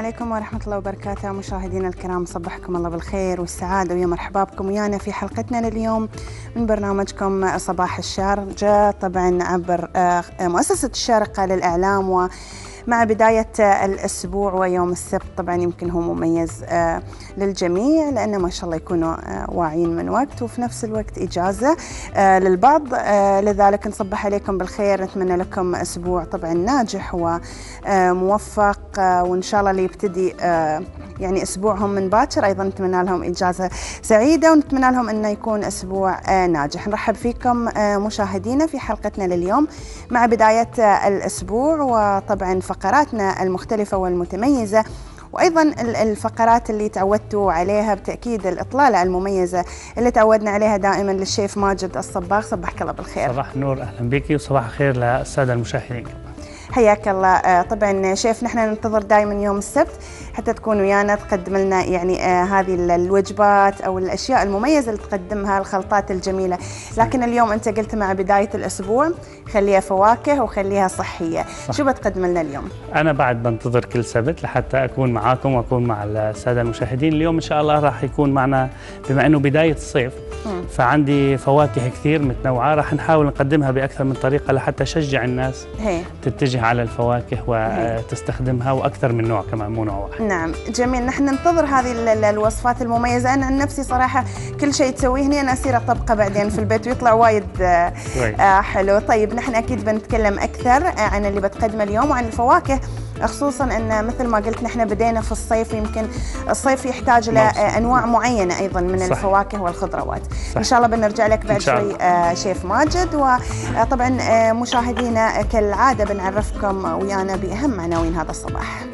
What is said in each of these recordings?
عليكم ورحمة الله وبركاته مشاهدينا الكرام، صبحكم الله بالخير والسعادة ويا مرحبا بكم ويانا في حلقتنا لليوم من برنامجكم صباح الشارقة، طبعا عبر مؤسسة الشارقة للإعلام. ومع بداية الأسبوع ويوم السبت طبعا يمكن هو مميز للجميع لأنه ما شاء الله يكونوا واعيين من وقت وفي نفس الوقت إجازة للبعض، لذلك نصبح عليكم بالخير، نتمنى لكم أسبوع طبعا ناجح وموفق، وإن شاء الله اللي يبتدي يعني أسبوعهم من باكر أيضا نتمنى لهم إجازة سعيدة ونتمنى لهم أنه يكون أسبوع ناجح. نرحب فيكم مشاهدينا في حلقتنا لليوم مع بداية الأسبوع، وطبعا فقراتنا المختلفة والمتميزة وأيضا الفقرات اللي تعودتوا عليها بالتأكيد، الإطلالة المميزة اللي تعودنا عليها دائما للشيف ماجد الصباغ. صبحك الله بالخير. صباح النور، أهلا بك وصباح الخير للسادة المشاهدين. حياك الله. طبعا شيف نحن ننتظر دائما يوم السبت حتى تكون ويانا تقدم لنا يعني هذه الوجبات او الاشياء المميزه اللي تقدمها، الخلطات الجميله، لكن اليوم انت قلت مع بدايه الاسبوع خليها فواكه وخليها صحيه. صح. شو بتقدم لنا اليوم؟ انا بعد بنتظر كل سبت لحتى اكون معاكم واكون مع الساده المشاهدين. اليوم ان شاء الله راح يكون معنا بما انه بدايه الصيف فعندي فواكه كثير متنوعه، راح نحاول نقدمها باكثر من طريقه لحتى نشجع الناس تتجه على الفواكه وتستخدمها، واكثر من نوع كمان مو نوع واحد. نعم جميل، نحن ننتظر هذه الوصفات المميزه. انا عن نفسي صراحه كل شيء تسويه هنا انا اصير اطبقه بعدين في البيت ويطلع وايد حلو. طيب نحن اكيد بنتكلم اكثر عن اللي بتقدمه اليوم وعن الفواكه، خصوصا ان مثل ما قلت نحن بدينا في الصيف، يمكن الصيف يحتاج الى انواع معينه ايضا من الفواكه والخضروات. صح. ان شاء الله بنرجع لك بعد شوي شيف ماجد. وطبعا مشاهدينا كالعاده بنعرفكم ويانا باهم عناوين هذا الصباح.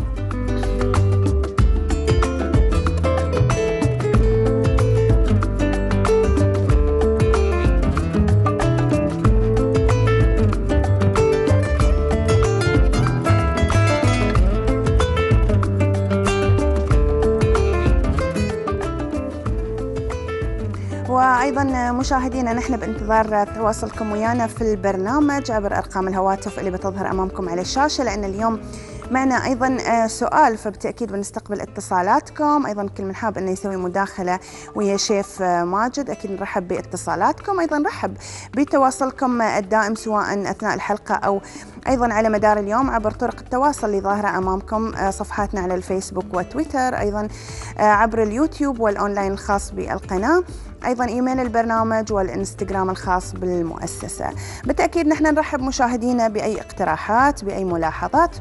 وأيضا مشاهدينا نحن بانتظار تواصلكم ويانا في البرنامج عبر أرقام الهواتف اللي بتظهر أمامكم على الشاشة، لأن اليوم معنا أيضا سؤال، فبالتأكيد بنستقبل اتصالاتكم. أيضا كل من حاب أنه يسوي مداخلة ويا شيف ماجد أكيد نرحب باتصالاتكم، أيضا نرحب بتواصلكم الدائم سواء أثناء الحلقة أو أيضا على مدار اليوم عبر طرق التواصل اللي ظاهرة أمامكم، صفحاتنا على الفيسبوك وتويتر، أيضا عبر اليوتيوب والأونلاين الخاص بالقناة، أيضا إيميل البرنامج والإنستغرام الخاص بالمؤسسة. بالتأكيد نحن نرحب مشاهدينا بأي اقتراحات بأي ملاحظات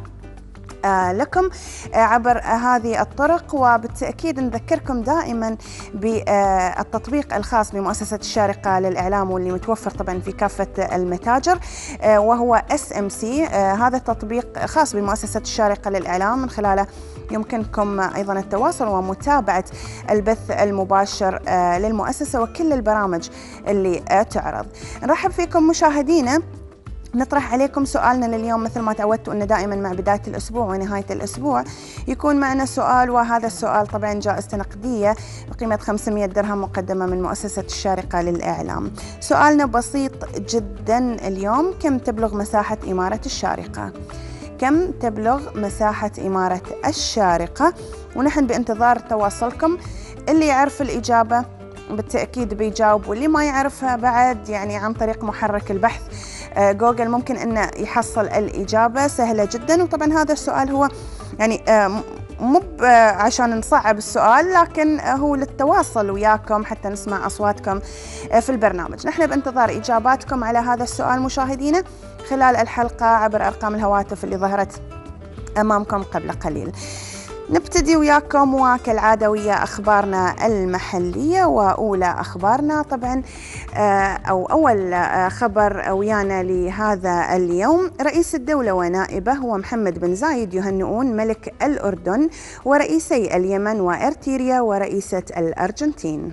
لكم عبر هذه الطرق، وبالتأكيد نذكركم دائما بالتطبيق الخاص بمؤسسة الشارقة للإعلام واللي متوفر طبعا في كافة المتاجر، وهو SMC. هذا التطبيق خاص بمؤسسة الشارقة للإعلام، من خلاله يمكنكم أيضا التواصل ومتابعة البث المباشر للمؤسسة وكل البرامج اللي تعرض. نرحب فيكم مشاهدينا، نطرح عليكم سؤالنا لليوم مثل ما تعودتوا أن دائما مع بداية الأسبوع ونهاية الأسبوع يكون معنا سؤال، وهذا السؤال طبعا جائزة نقدية بقيمة 500 درهم مقدمة من مؤسسة الشارقة للإعلام. سؤالنا بسيط جدا اليوم: كم تبلغ مساحة إمارة الشارقة؟ كم تبلغ مساحة إمارة الشارقة؟ ونحن بانتظار تواصلكم. اللي يعرف الإجابة بالتأكيد بيجاوب، واللي ما يعرفها بعد يعني عن طريق محرك البحث جوجل ممكن أنه يحصل الإجابة سهلة جدا. وطبعا هذا السؤال هو يعني مو عشان نصعب السؤال، لكن هو للتواصل وياكم حتى نسمع أصواتكم في البرنامج. نحن بانتظار إجاباتكم على هذا السؤال مشاهدينا خلال الحلقة عبر أرقام الهواتف اللي ظهرت أمامكم قبل قليل. نبتدي وياكم وكالعادة ويا أخبارنا المحلية، وأولى أخبارنا طبعا أو أول خبر ويانا لهذا اليوم: رئيس الدولة ونائبه هو محمد بن زايد يهنئون ملك الأردن ورئيسي اليمن وإرتريا ورئيسة الأرجنتين.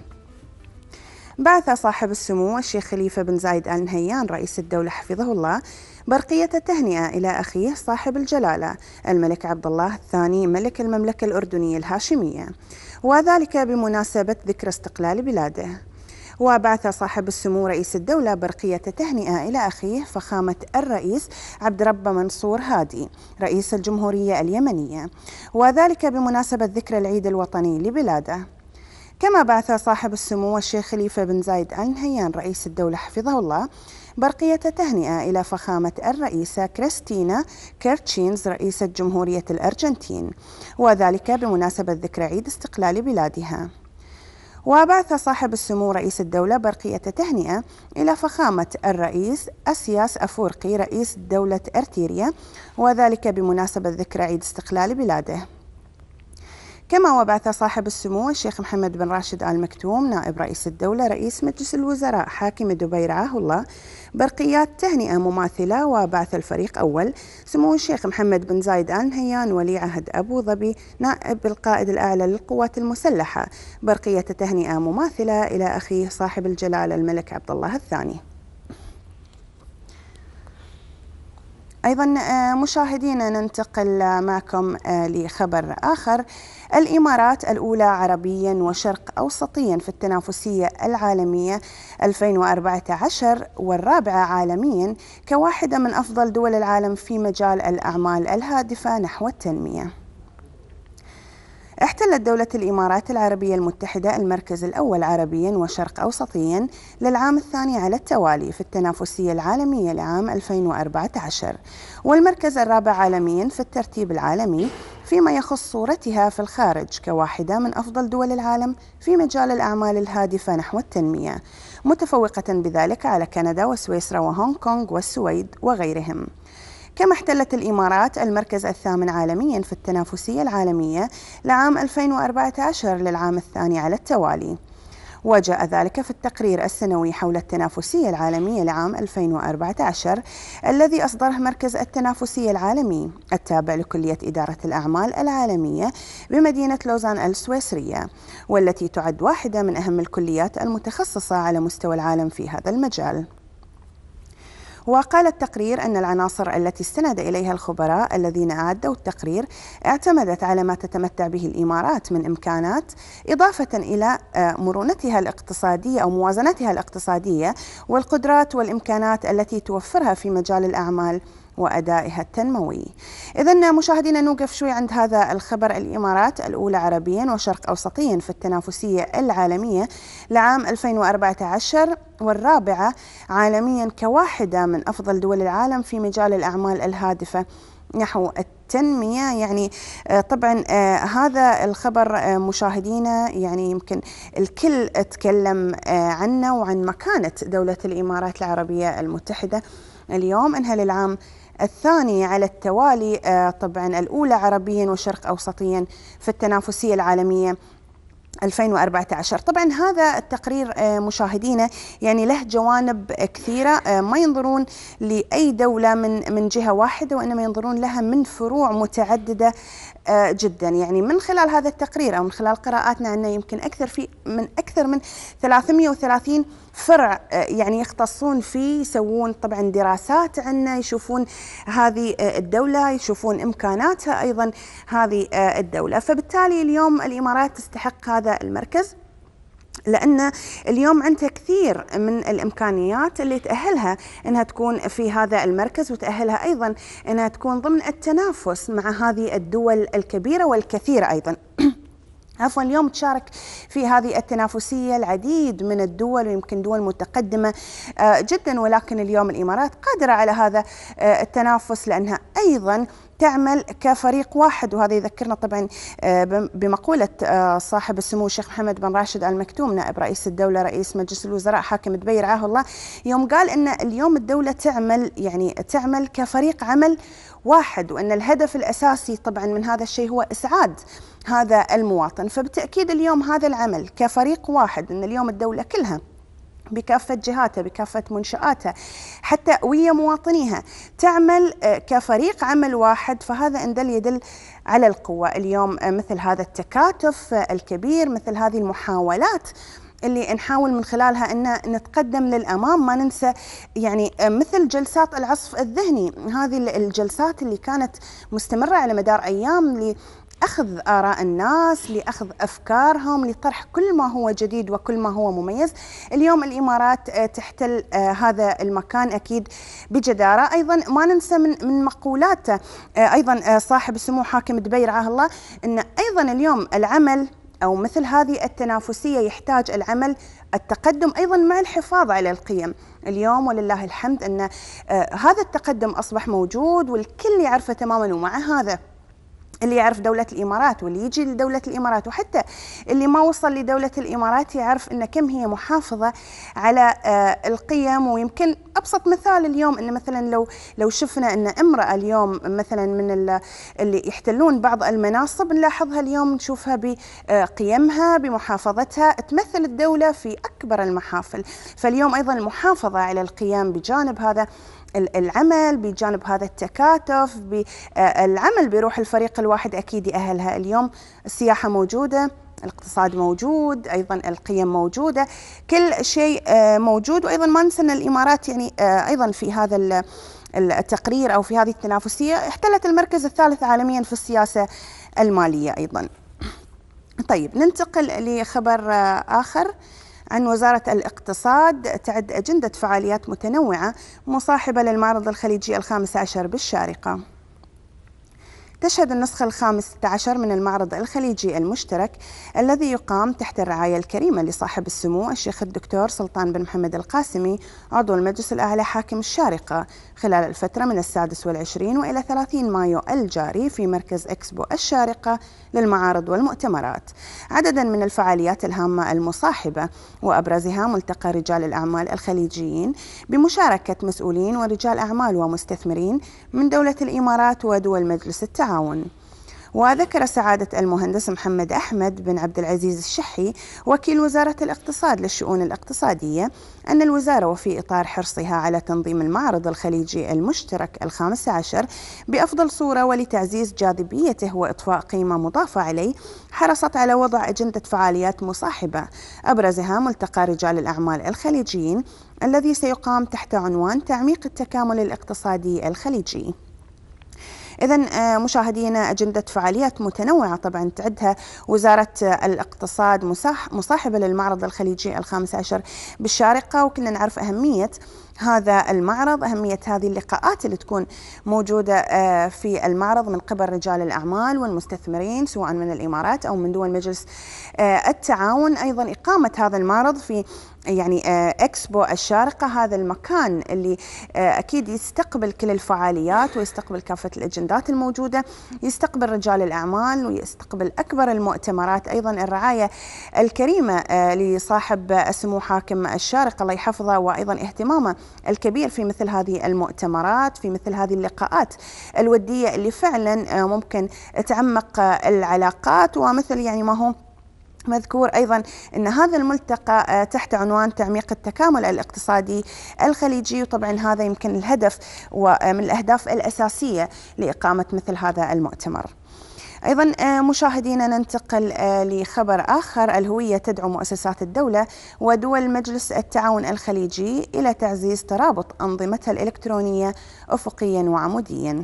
بعث صاحب السمو الشيخ خليفة بن زايد آل نهيان رئيس الدولة حفظه الله برقية التهنئة إلى أخيه صاحب الجلالة الملك عبد الله الثاني ملك المملكة الأردنية الهاشمية، وذلك بمناسبة ذكرى استقلال بلاده. وبعث صاحب السمو رئيس الدولة برقية تهنئة إلى أخيه فخامة الرئيس عبد رب منصور هادي رئيس الجمهورية اليمنية، وذلك بمناسبة ذكرى العيد الوطني لبلاده. كما بعث صاحب السمو الشيخ خليفة بن زايد آل نهيان رئيس الدولة حفظه الله برقية تهنئة إلى فخامة الرئيسة كريستينا كيرتشينز رئيسة جمهورية الأرجنتين، وذلك بمناسبة ذكرى عيد استقلال بلادها. وبعث صاحب السمو رئيس الدولة برقية تهنئة إلى فخامة الرئيس أسياس أفورقي رئيس دولة أرتيريا، وذلك بمناسبة ذكرى عيد استقلال بلاده. كما وبعث صاحب السمو الشيخ محمد بن راشد آل مكتوم نائب رئيس الدولة رئيس مجلس الوزراء حاكم دبي رعاه الله برقيات تهنئة مماثلة، وبعث الفريق أول سمو الشيخ محمد بن زايد آل نهيان ولي عهد أبو ظبي نائب القائد الأعلى للقوات المسلحة برقية تهنئة مماثلة إلى أخيه صاحب الجلالة الملك عبد الله الثاني. أيضا مشاهدينا ننتقل معكم لخبر آخر. الإمارات الأولى عربيا وشرق أوسطيا في التنافسية العالمية 2014 والرابعة عالميا كواحدة من أفضل دول العالم في مجال الأعمال الهادفة نحو التنمية. احتلت دولة الإمارات العربية المتحدة المركز الأول عربيا وشرق أوسطيا للعام الثاني على التوالي في التنافسية العالمية لعام 2014، والمركز الرابع عالميا في الترتيب العالمي فيما يخص صورتها في الخارج كواحدة من أفضل دول العالم في مجال الأعمال الهادفة نحو التنمية، متفوقة بذلك على كندا وسويسرا وهونغ كونغ والسويد وغيرهم. كما احتلت الإمارات المركز الثامن عالميا في التنافسية العالمية لعام 2014 للعام الثاني على التوالي، وجاء ذلك في التقرير السنوي حول التنافسية العالمية لعام 2014 الذي أصدره مركز التنافسية العالمي التابع لكلية إدارة الأعمال العالمية بمدينة لوزان السويسرية، والتي تعد واحدة من أهم الكليات المتخصصة على مستوى العالم في هذا المجال. وقال التقرير أن العناصر التي استند إليها الخبراء الذين أعدوا التقرير اعتمدت على ما تتمتع به الإمارات من إمكانات، إضافة إلى مرونتها الاقتصادية أو موازنتها الاقتصادية والقدرات والإمكانات التي توفرها في مجال الأعمال وأدائها التنموي. إذن مشاهدينا نوقف شوي عند هذا الخبر. الإمارات الأولى عربيا وشرق أوسطيا في التنافسية العالمية لعام 2014 والرابعة عالميا كواحدة من أفضل دول العالم في مجال الأعمال الهادفة نحو التنمية. يعني طبعا هذا الخبر مشاهدينا يعني يمكن الكل تكلم عنه وعن مكانة دولة الإمارات العربية المتحدة اليوم، أنها للعام الثاني على التوالي طبعا الأولى عربيا وشرق أوسطيا في التنافسية العالمية 2014. طبعا هذا التقرير مشاهدينا يعني له جوانب كثيرة، ما ينظرون لأي دولة من جهة واحدة، وإنما ينظرون لها من فروع متعددة جدا. يعني من خلال هذا التقرير أو من خلال قراءاتنا عنه يمكن أكثر من 330 فرع يعني يختصون فيه، يسوون طبعا دراسات عنه، يشوفون هذه الدولة، يشوفون إمكاناتها أيضا هذه الدولة. فبالتالي اليوم الإمارات تستحق هذا المركز، لأن اليوم عندها كثير من الإمكانيات اللي تأهلها أنها تكون في هذا المركز، وتأهلها أيضا أنها تكون ضمن التنافس مع هذه الدول الكبيرة والكثيرة أيضا. عفوا اليوم تشارك في هذه التنافسية العديد من الدول، ويمكن دول متقدمة جدا، ولكن اليوم الإمارات قادرة على هذا التنافس لأنها أيضا تعمل كفريق واحد. وهذا يذكرنا طبعا بمقولة صاحب السمو الشيخ محمد بن راشد آل مكتوم نائب رئيس الدولة رئيس مجلس الوزراء حاكم دبي رعاه الله، يوم قال أن اليوم الدولة تعمل كفريق عمل واحد، وأن الهدف الأساسي طبعا من هذا الشيء هو إسعاد هذا المواطن. فبالتأكيد اليوم هذا العمل كفريق واحد، أن اليوم الدولة كلها بكافة جهاتها بكافة منشآتها حتى ويا مواطنيها تعمل كفريق عمل واحد، فهذا إن يدل على القوة. اليوم مثل هذا التكاتف الكبير، مثل هذه المحاولات اللي نحاول من خلالها أن نتقدم للأمام، ما ننسى يعني مثل جلسات العصف الذهني، هذه الجلسات اللي كانت مستمرة على مدار أيام لأخذ آراء الناس، لأخذ أفكارهم، لطرح كل ما هو جديد وكل ما هو مميز. اليوم الإمارات تحتل هذا المكان أكيد بجدارة. أيضا ما ننسى من مقولاته أيضا صاحب السمو حاكم دبي رعاه الله، أن أيضا اليوم العمل أو مثل هذه التنافسية يحتاج العمل التقدم أيضا مع الحفاظ على القيم. اليوم ولله الحمد أن هذا التقدم أصبح موجود والكل يعرفه تماما، ومع هذا اللي يعرف دولة الإمارات واللي يجي لدولة الإمارات وحتى اللي ما وصل لدولة الإمارات يعرف أن كم هي محافظة على القيم. ويمكن أبسط مثال اليوم أن مثلا لو شفنا أن امرأة اليوم مثلا من اللي يحتلون بعض المناصب نلاحظها اليوم نشوفها بقيمها بمحافظتها تمثل الدولة في أكبر المحافل. فاليوم أيضا المحافظة على القيم بجانب هذا العمل، بجانب هذا التكاتف، بالعمل بروح الفريق الواحد أكيد يأهلها. اليوم السياحة موجودة، الاقتصاد موجود، أيضا القيم موجودة، كل شيء موجود. وأيضا ما ننسى أن الإمارات يعني أيضا في هذا التقرير أو في هذه التنافسية احتلت المركز الثالث عالميا في السياسة المالية أيضا. طيب ننتقل لخبر آخر عن وزارة الاقتصاد. تعد أجندة فعاليات متنوعة مصاحبة للمعرض الخليجي ال15 بالشارقة. تشهد النسخة ال15 من المعرض الخليجي المشترك الذي يقام تحت الرعاية الكريمة لصاحب السمو الشيخ الدكتور سلطان بن محمد القاسمي عضو المجلس الأعلى حاكم الشارقة خلال الفترة من 26 وإلى 30 مايو الجاري في مركز إكسبو الشارقة للمعارض والمؤتمرات. عددا من الفعاليات الهامة المصاحبة وأبرزها ملتقى رجال الأعمال الخليجيين بمشاركة مسؤولين ورجال أعمال ومستثمرين من دولة الإمارات ودول مجلس التعاون. وذكر سعادة المهندس محمد أحمد بن عبد العزيز الشحي وكيل وزارة الاقتصاد للشؤون الاقتصادية أن الوزارة وفي إطار حرصها على تنظيم المعرض الخليجي المشترك ال15 بأفضل صورة ولتعزيز جاذبيته وإضفاء قيمة مضافة عليه حرصت على وضع أجندة فعاليات مصاحبة أبرزها ملتقى رجال الأعمال الخليجيين الذي سيقام تحت عنوان تعميق التكامل الاقتصادي الخليجي. إذن مشاهدينا أجندة فعاليات متنوعة طبعا تعدها وزارة الاقتصاد مصاحبة للمعرض الخليجي ال15 بالشارقة، وكلنا نعرف أهمية هذا المعرض، أهمية هذه اللقاءات اللي تكون موجودة في المعرض من قبل رجال الأعمال والمستثمرين سواء من الإمارات أو من دول مجلس التعاون. أيضا إقامة هذا المعرض في يعني إكسبو الشارقة، هذا المكان اللي أكيد يستقبل كل الفعاليات ويستقبل كافة الأجندات الموجودة، يستقبل رجال الأعمال ويستقبل أكبر المؤتمرات. أيضا الرعاية الكريمة لصاحب السمو حاكم الشارقة الله يحفظه، وأيضا اهتمامه الكبير في مثل هذه المؤتمرات، في مثل هذه اللقاءات الودية اللي فعلا ممكن تعمق العلاقات. ومثل يعني ما هو مذكور أيضا أن هذا الملتقى تحت عنوان تعميق التكامل الاقتصادي الخليجي، وطبعا هذا يمكن الهدف ومن الأهداف الأساسية لإقامة مثل هذا المؤتمر. أيضا مشاهدينا ننتقل لخبر آخر. الهوية تدعو مؤسسات الدولة ودول مجلس التعاون الخليجي إلى تعزيز ترابط أنظمتها الإلكترونية أفقيا وعموديا.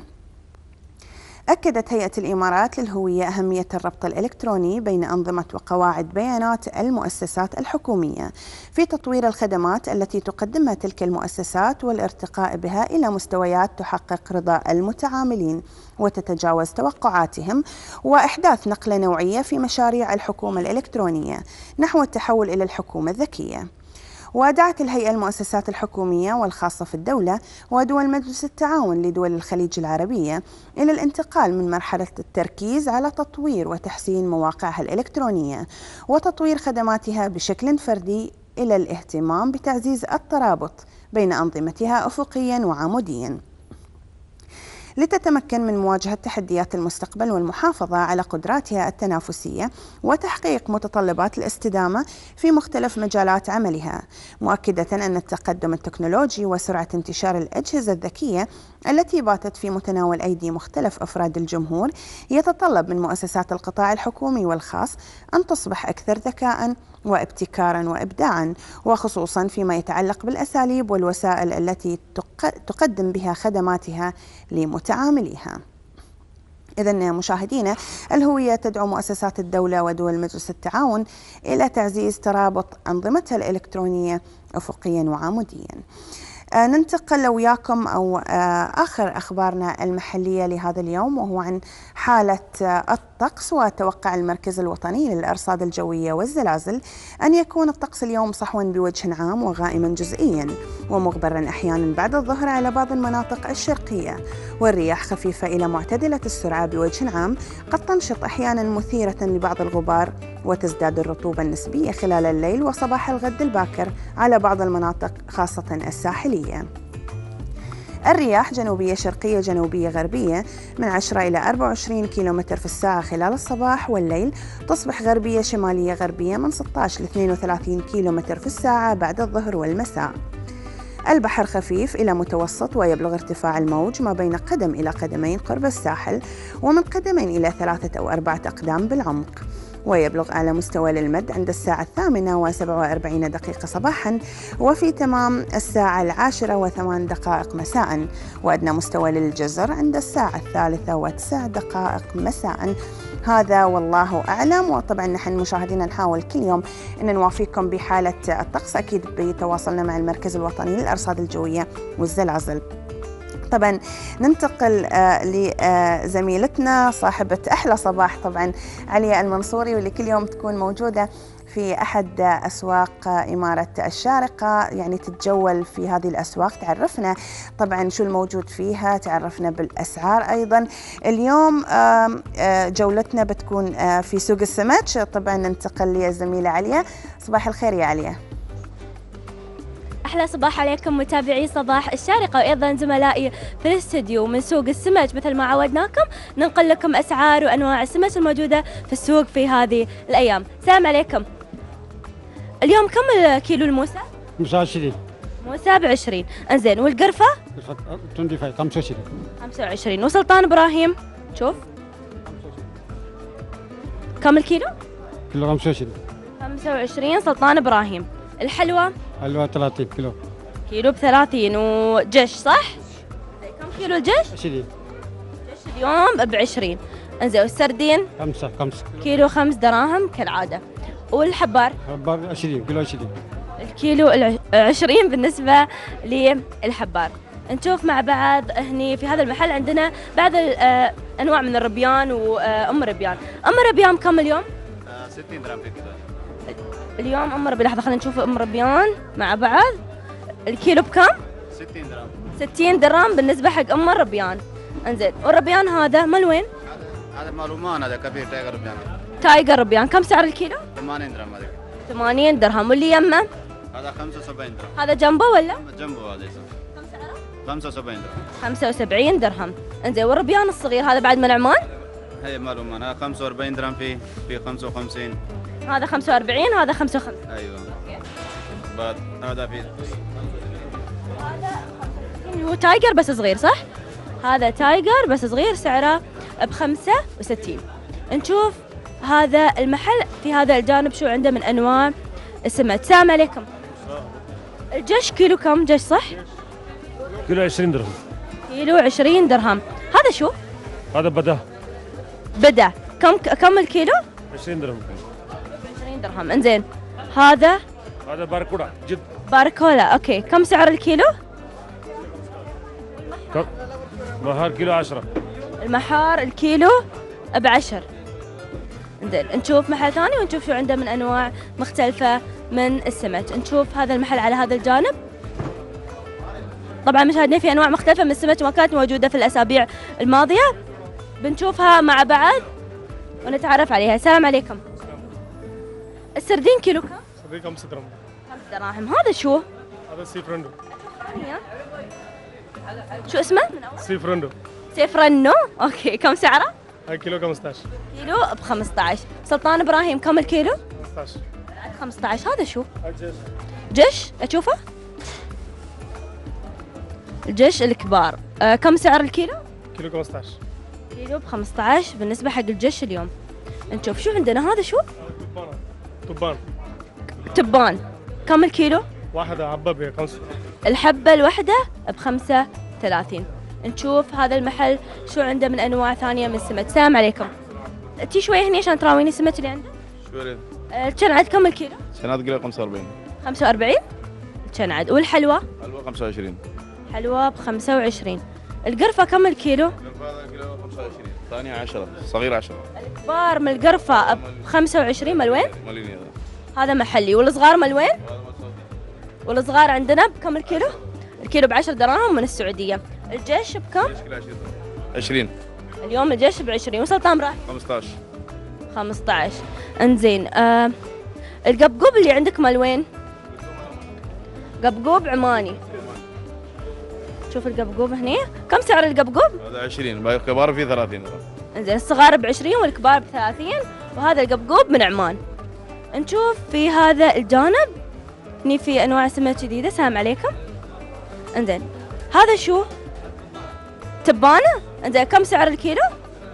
أكدت هيئة الإمارات للهوية أهمية الربط الإلكتروني بين أنظمة وقواعد بيانات المؤسسات الحكومية في تطوير الخدمات التي تقدمها تلك المؤسسات والارتقاء بها إلى مستويات تحقق رضا المتعاملين وتتجاوز توقعاتهم، وإحداث نقلة نوعية في مشاريع الحكومة الإلكترونية نحو التحول إلى الحكومة الذكية. ودعت الهيئة المؤسسات الحكومية والخاصة في الدولة ودول مجلس التعاون لدول الخليج العربية إلى الانتقال من مرحلة التركيز على تطوير وتحسين مواقعها الإلكترونية وتطوير خدماتها بشكل فردي إلى الاهتمام بتعزيز الترابط بين أنظمتها أفقيا وعموديا لتتمكن من مواجهة تحديات المستقبل والمحافظة على قدراتها التنافسية وتحقيق متطلبات الاستدامة في مختلف مجالات عملها، مؤكدة أن التقدم التكنولوجي وسرعة انتشار الأجهزة الذكية التي باتت في متناول أيدي مختلف أفراد الجمهور يتطلب من مؤسسات القطاع الحكومي والخاص أن تصبح أكثر ذكاء وابتكارا وإبداعا، وخصوصا فيما يتعلق بالأساليب والوسائل التي تقدم بها خدماتها لمتعامليها. إذا مشاهدينا، الهوية تدعو مؤسسات الدولة ودول مجلس التعاون إلى تعزيز ترابط أنظمتها الإلكترونية أفقيا وعموديا. ننتقل وياكم أو آخر أخبارنا المحلية لهذا اليوم، وهو عن حالة الطقس وتوقع المركز الوطني للأرصاد الجوية والزلازل أن يكون الطقس اليوم صحوا بوجه عام وغائما جزئيا ومغبرا أحيانا بعد الظهر على بعض المناطق الشرقية، والرياح خفيفة إلى معتدلة السرعة بوجه عام، قد تنشط أحيانا مثيرة لبعض الغبار، وتزداد الرطوبة النسبية خلال الليل وصباح الغد الباكر على بعض المناطق خاصة الساحلية. الرياح جنوبية شرقية جنوبية غربية من 10 إلى 24 كيلومتر في الساعة خلال الصباح، والليل تصبح غربية شمالية غربية من 16 ل 32 كيلومتر في الساعة بعد الظهر والمساء. البحر خفيف إلى متوسط، ويبلغ ارتفاع الموج ما بين قدم إلى قدمين قرب الساحل، ومن قدمين إلى 3 أو 4 أقدام بالعمق، ويبلغ أعلى مستوى للمد عند الساعة 8:47 صباحا، وفي تمام الساعة 10:08 مساء، وأدنى مستوى للجزر عند الساعة 3:09 مساء. هذا والله أعلم. وطبعا نحن مشاهدينا نحاول كل يوم أن نوافيكم بحالة الطقس، أكيد بتواصلنا مع المركز الوطني للأرصاد الجوية والزلازل. طبعا ننتقل لزميلتنا صاحبة أحلى صباح طبعا عليا المنصوري، واللي كل يوم تكون موجودة في أحد أسواق إمارة الشارقة، يعني تتجول في هذه الأسواق، تعرفنا طبعا شو الموجود فيها، تعرفنا بالأسعار أيضا. اليوم جولتنا بتكون في سوق السمك. طبعا ننتقل للزميلة عليا. صباح الخير يا عليا. أحلى صباح عليكم متابعي صباح الشارقة، وأيضا زملائي في الاستديو من سوق السمك. مثل ما عودناكم ننقل لكم أسعار وأنواع السمك الموجودة في السوق في هذه الأيام. السلام عليكم. اليوم كم كيلو الموسى؟ موسى 20. موسى ب20. انزين، والقرفة؟ 25. 25. وسلطان إبراهيم شوف كم الكيلو؟ كيلو 25. 25 سلطان إبراهيم. الحلوة؟ حلوة 30 كيلو. كيلو ب30. وجش صح؟ كم كيلو الجش؟ 20. جش اليوم ب20. انزين، والسردين؟ 5 كيلو 5 دراهم كالعادة. والحبار؟ حبار 20 كيلو 20. الكيلو 20 بالنسبة للحبار. نشوف مع بعض هني في هذا المحل عندنا بعض أنواع من الربيان وأم ربيان. أم ربيان كم اليوم؟ 60 درهم في كيلو. اليوم أم ربيان، لحظة خلينا نشوف أم ربيان مع بعض. الكيلو بكم؟ 60 درهم. 60 درهم بالنسبة حق أم الربيان. انزين، والربيان هذا مال وين؟ هذا مال عمان، هذا كبير تايجر ربيان. تايجر ربيان. كم سعر الكيلو؟ 80 درهم هذا. 80 درهم. واللي يمه؟ هذا 75 درهم. هذا جنبه ولا؟ جنبه هذا. كم سعره؟ 75 درهم. 75 درهم. انزين، والربيان الصغير هذا بعد من عمان؟ هي مال عمان، هذا 45 درهم في 55. هذا 45 وهذا 55. ايوه. بعد هذا في هو تايجر بس صغير صح؟ هذا تايجر بس صغير سعره ب65. نشوف هذا المحل في هذا الجانب شو عنده من انواع السمك. السلام عليكم. الجش كيلو كم جش صح؟ كيلو 20 درهم. كيلو 20 درهم. هذا شو؟ هذا بدا. كم الكيلو؟ 20 درهم. 20 درهم. انزين، هذا باركودا جد. باركولا. اوكي، كم سعر الكيلو؟ مهار كيلو 10. المحار الكيلو ب10. انزين، نشوف محل ثاني ونشوف شو عنده من انواع مختلفة من السمك. نشوف هذا المحل على هذا الجانب. طبعا مشاهدين في انواع مختلفة من السمك ما كانت موجودة في الاسابيع الماضية، بنشوفها مع بعض ونتعرف عليها. السلام عليكم. السردين كيلو كم؟ السردين 5 درهم. 5 دراهم. هذا شو؟ هذا سيفرندو. شو اسمه؟ سيفرندو. سيفرنو. اوكي، كم سعره؟ هاي كيلو 15. كيلو ب15. سلطان ابراهيم كم الكيلو؟ 15. 15. هذا شو؟ هاي جيش. جش اشوفه؟ الجش الكبار. كم سعر الكيلو؟ كيلو 15. كيلو ب15 بالنسبة حق الجش اليوم. نشوف شو عندنا. هذا شو؟ طبان. تبان. كم الكيلو؟ واحدة حبة ب5. الحبة الواحدة ب35. نشوف هذا المحل شو عنده من أنواع ثانية من السمك. السلام عليكم. تي شوي هني عشان تراويني السمك اللي عنده. شو اريد؟ الشنعد كم الكيلو؟ شنات كيلو 45. 45 الشنعد. والحلوة؟ حلوة 25. حلوة ب 25. القرفة كم الكيلو؟ هذا كيلو 25. ثانية 10 صغير 10. الكبار من القرفة ب 25 مال وين؟ ماليني هذا. هذا محلي. والصغار مال وين؟ والصغار عندنا بكم الكيلو؟ الكيلو ب 10 دراهم من السعودية. الجيش بكم؟ 20. اليوم الجيش ب 20. وسلطان براح 15. 15. انزين القبقوب اللي عندك مال وين؟ قبقوب عماني. شوف القبقوب هنا كم سعر القبقوب؟ هذا 20 باقي الكبار فيه 30 درهم. انزين الصغار ب 20 والكبار ب 30. وهذا القبقوب من عمان. نشوف في هذا الجانب هني في انواع سمك جديده. السلام عليكم. انزين هذا شو؟ تبانه. انزين كم سعر الكيلو؟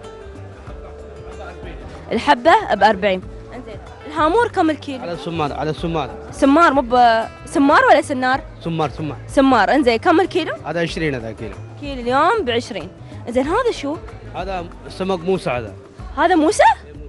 الحبه ب 40. انزين الهامور كم الكيلو؟ على السمار على السمار. سمار مو سمار ولا سنار؟ سمار سمار. سمار. انزين كم الكيلو؟ هذا 20 هذا كيلو. كيلو اليوم ب 20. انزين هذا شو؟ هذا سمك موسى هذا. هذا موسى؟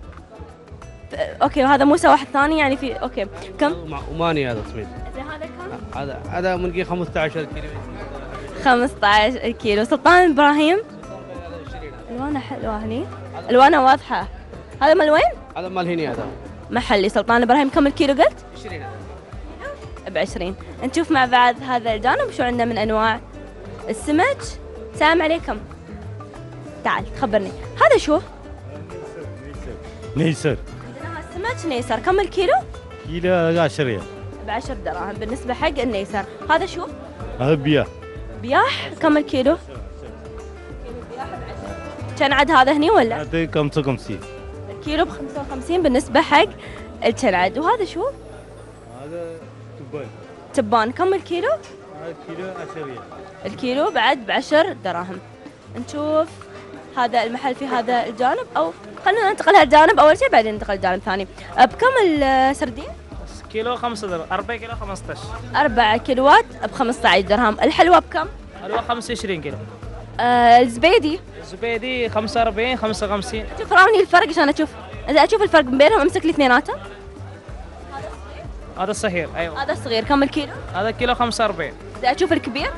اوكي وهذا موسى واحد ثاني يعني في اوكي كم؟ عماني هذا سميد. زين هذا كم؟ هذا من 15 كيلو. 15 كيلو. سلطان ابراهيم الوانه حلوه هني. الوانه واضحه. هذا مال وين؟ هذا مال هني هذا. محلي. سلطان ابراهيم كم الكيلو قلت؟ 20 ب 20. نشوف مع بعض هذا الجانب شو عندنا من انواع السمك. السلام عليكم. تعال خبرني هذا شو؟ نيسر. عندنا السمك نيسر كم الكيلو؟ كيلو 10 ب 10 دراهم بالنسبه حق النيسر. هذا شو؟ هذا بياح. بياح كم الكيلو؟ كان عاد هذا هني ولا؟ هذا 55. الكيلو ب 55 بالنسبه حق الكنعد. وهذا شو؟ هذا تبان. تبان كم الكيلو؟ هذا كيلو 10. الكيلو بعد ب 10 دراهم. نشوف هذا المحل في هذا الجانب او خلينا ننتقل هالجانب اول شيء بعدين ننتقل للجانب الثاني. بكم السردين؟ كيلو 5 درهم. 4 كيلو 15. 4 كيلوات ب 15 درهم. الحلوه بكم؟ حلوة 25 كيلو. الزبيدي؟ الزبيدي 45 55. شوف راوني الفرق عشان اشوف اذا اشوف الفرق بينهم. امسك لي اثنيناتهم. هذا الصغير ايوه. هذا الصغير كم الكيلو؟ هذا كيلو 45. اذا اشوف الكبير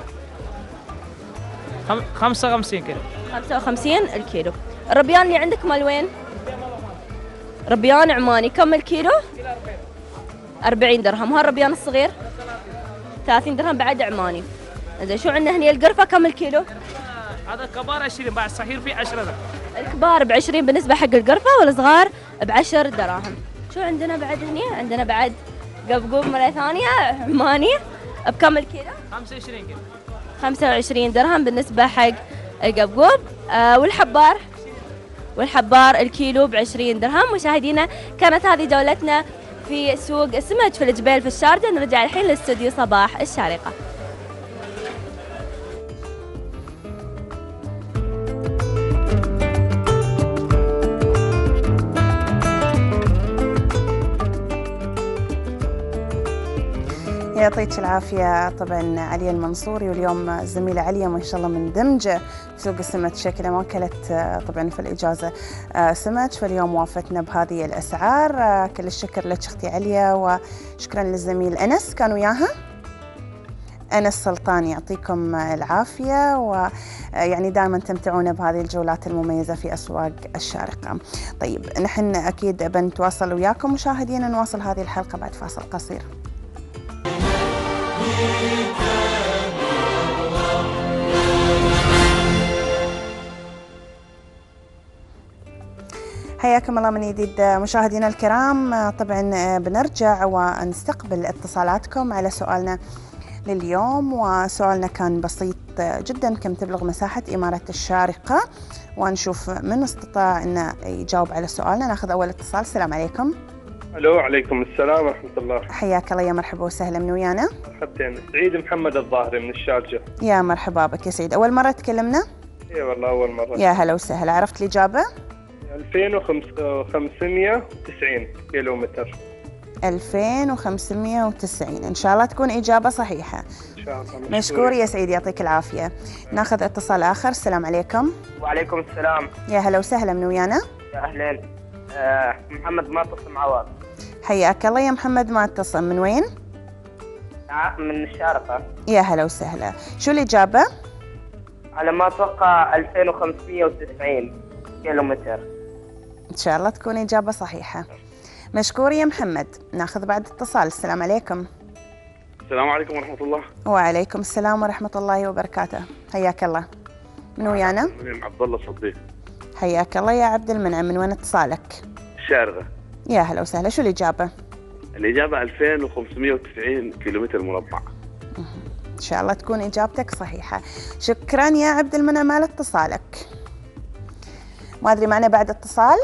55 كيلو. 55 الكيلو. الربيان اللي عندك مال وين؟ ربيان عماني كم الكيلو؟ 40 درهم. وهالربيان الصغير 30 درهم بعد عماني. زين شو عندنا هني القرفه كم الكيلو؟ هذا كبار 20 بعد صغير فيه 10 درهم. الكبار ب 20 بالنسبه حق القرفه والصغار ب 10 دراهم. شو عندنا بعد هني؟ عندنا بعد قبقوب مره ثانيه عماني بكم الكيلو؟ 25 كيلو. 25 درهم بالنسبه حق القبقوب. والحبار الكيلو ب 20 درهم. مشاهدينا كانت هذه جولتنا في سوق السمك في الجبيل في الشارجة. نرجع الحين لاستوديو صباح الشارقة. يعطيك العافية طبعا عليا المنصوري. واليوم الزميلة عليا ما شاء الله مندمجة في سوق السمك، شكلها ما أكلت طبعا في الإجازة سمك، فاليوم وافتنا بهذه الأسعار. كل الشكر لك أختي عليا، وشكرا للزميل أنس كان وياها، أنس سلطان، يعطيكم العافية، ويعني دائما تمتعونا بهذه الجولات المميزة في أسواق الشارقة. طيب نحن أكيد بنتواصل وياكم مشاهدينا، نواصل هذه الحلقة بعد فاصل قصير. حياكم الله من جديد مشاهدينا الكرام. طبعا بنرجع ونستقبل اتصالاتكم على سؤالنا لليوم، وسؤالنا كان بسيط جدا: كم تبلغ مساحة إمارة الشارقة؟ ونشوف من استطاع أن يجاوب على سؤالنا. ناخذ أول اتصال. السلام عليكم. الو عليكم السلام ورحمة الله. حياك الله، يا مرحبا وسهلا. من ويانا؟ مرحبتين. سعيد محمد الظاهري من الشارجة. يا مرحبا بك يا سعيد، أول مرة تكلمنا؟ اي والله أول مرة. يا هلا وسهلا. عرفت الإجابة؟ 2590 كيلومتر. 2590. إن شاء الله تكون إجابة صحيحة. إن شاء الله. مشكور يا سيدي، يعطيك العافية. ناخذ اتصال آخر. السلام عليكم. وعليكم السلام. يا هلا وسهلا، من ويانا؟ يا أهلين. محمد معتصم عوض. حياك الله يا محمد معتصم، من وين؟ من الشارقة. يا هلا وسهلا. شو الإجابة؟ على ما أتوقع 2590 كيلومتر. إن شاء الله تكون إجابة صحيحة. مشكور يا محمد. ناخذ بعد اتصال. السلام عليكم. السلام عليكم ورحمة الله. وعليكم السلام ورحمة الله وبركاته. حياك الله. من ويانا؟ من عبد الله صديق. حياك الله يا عبد المنعم، من وين اتصالك؟ الشارقة. يا هلا وسهلا. شو الإجابة؟ الإجابة 2590 كيلومتر مربع. إن شاء الله تكون إجابتك صحيحة. شكرا يا عبد المنعم على اتصالك. ما أدري معنا بعد اتصال؟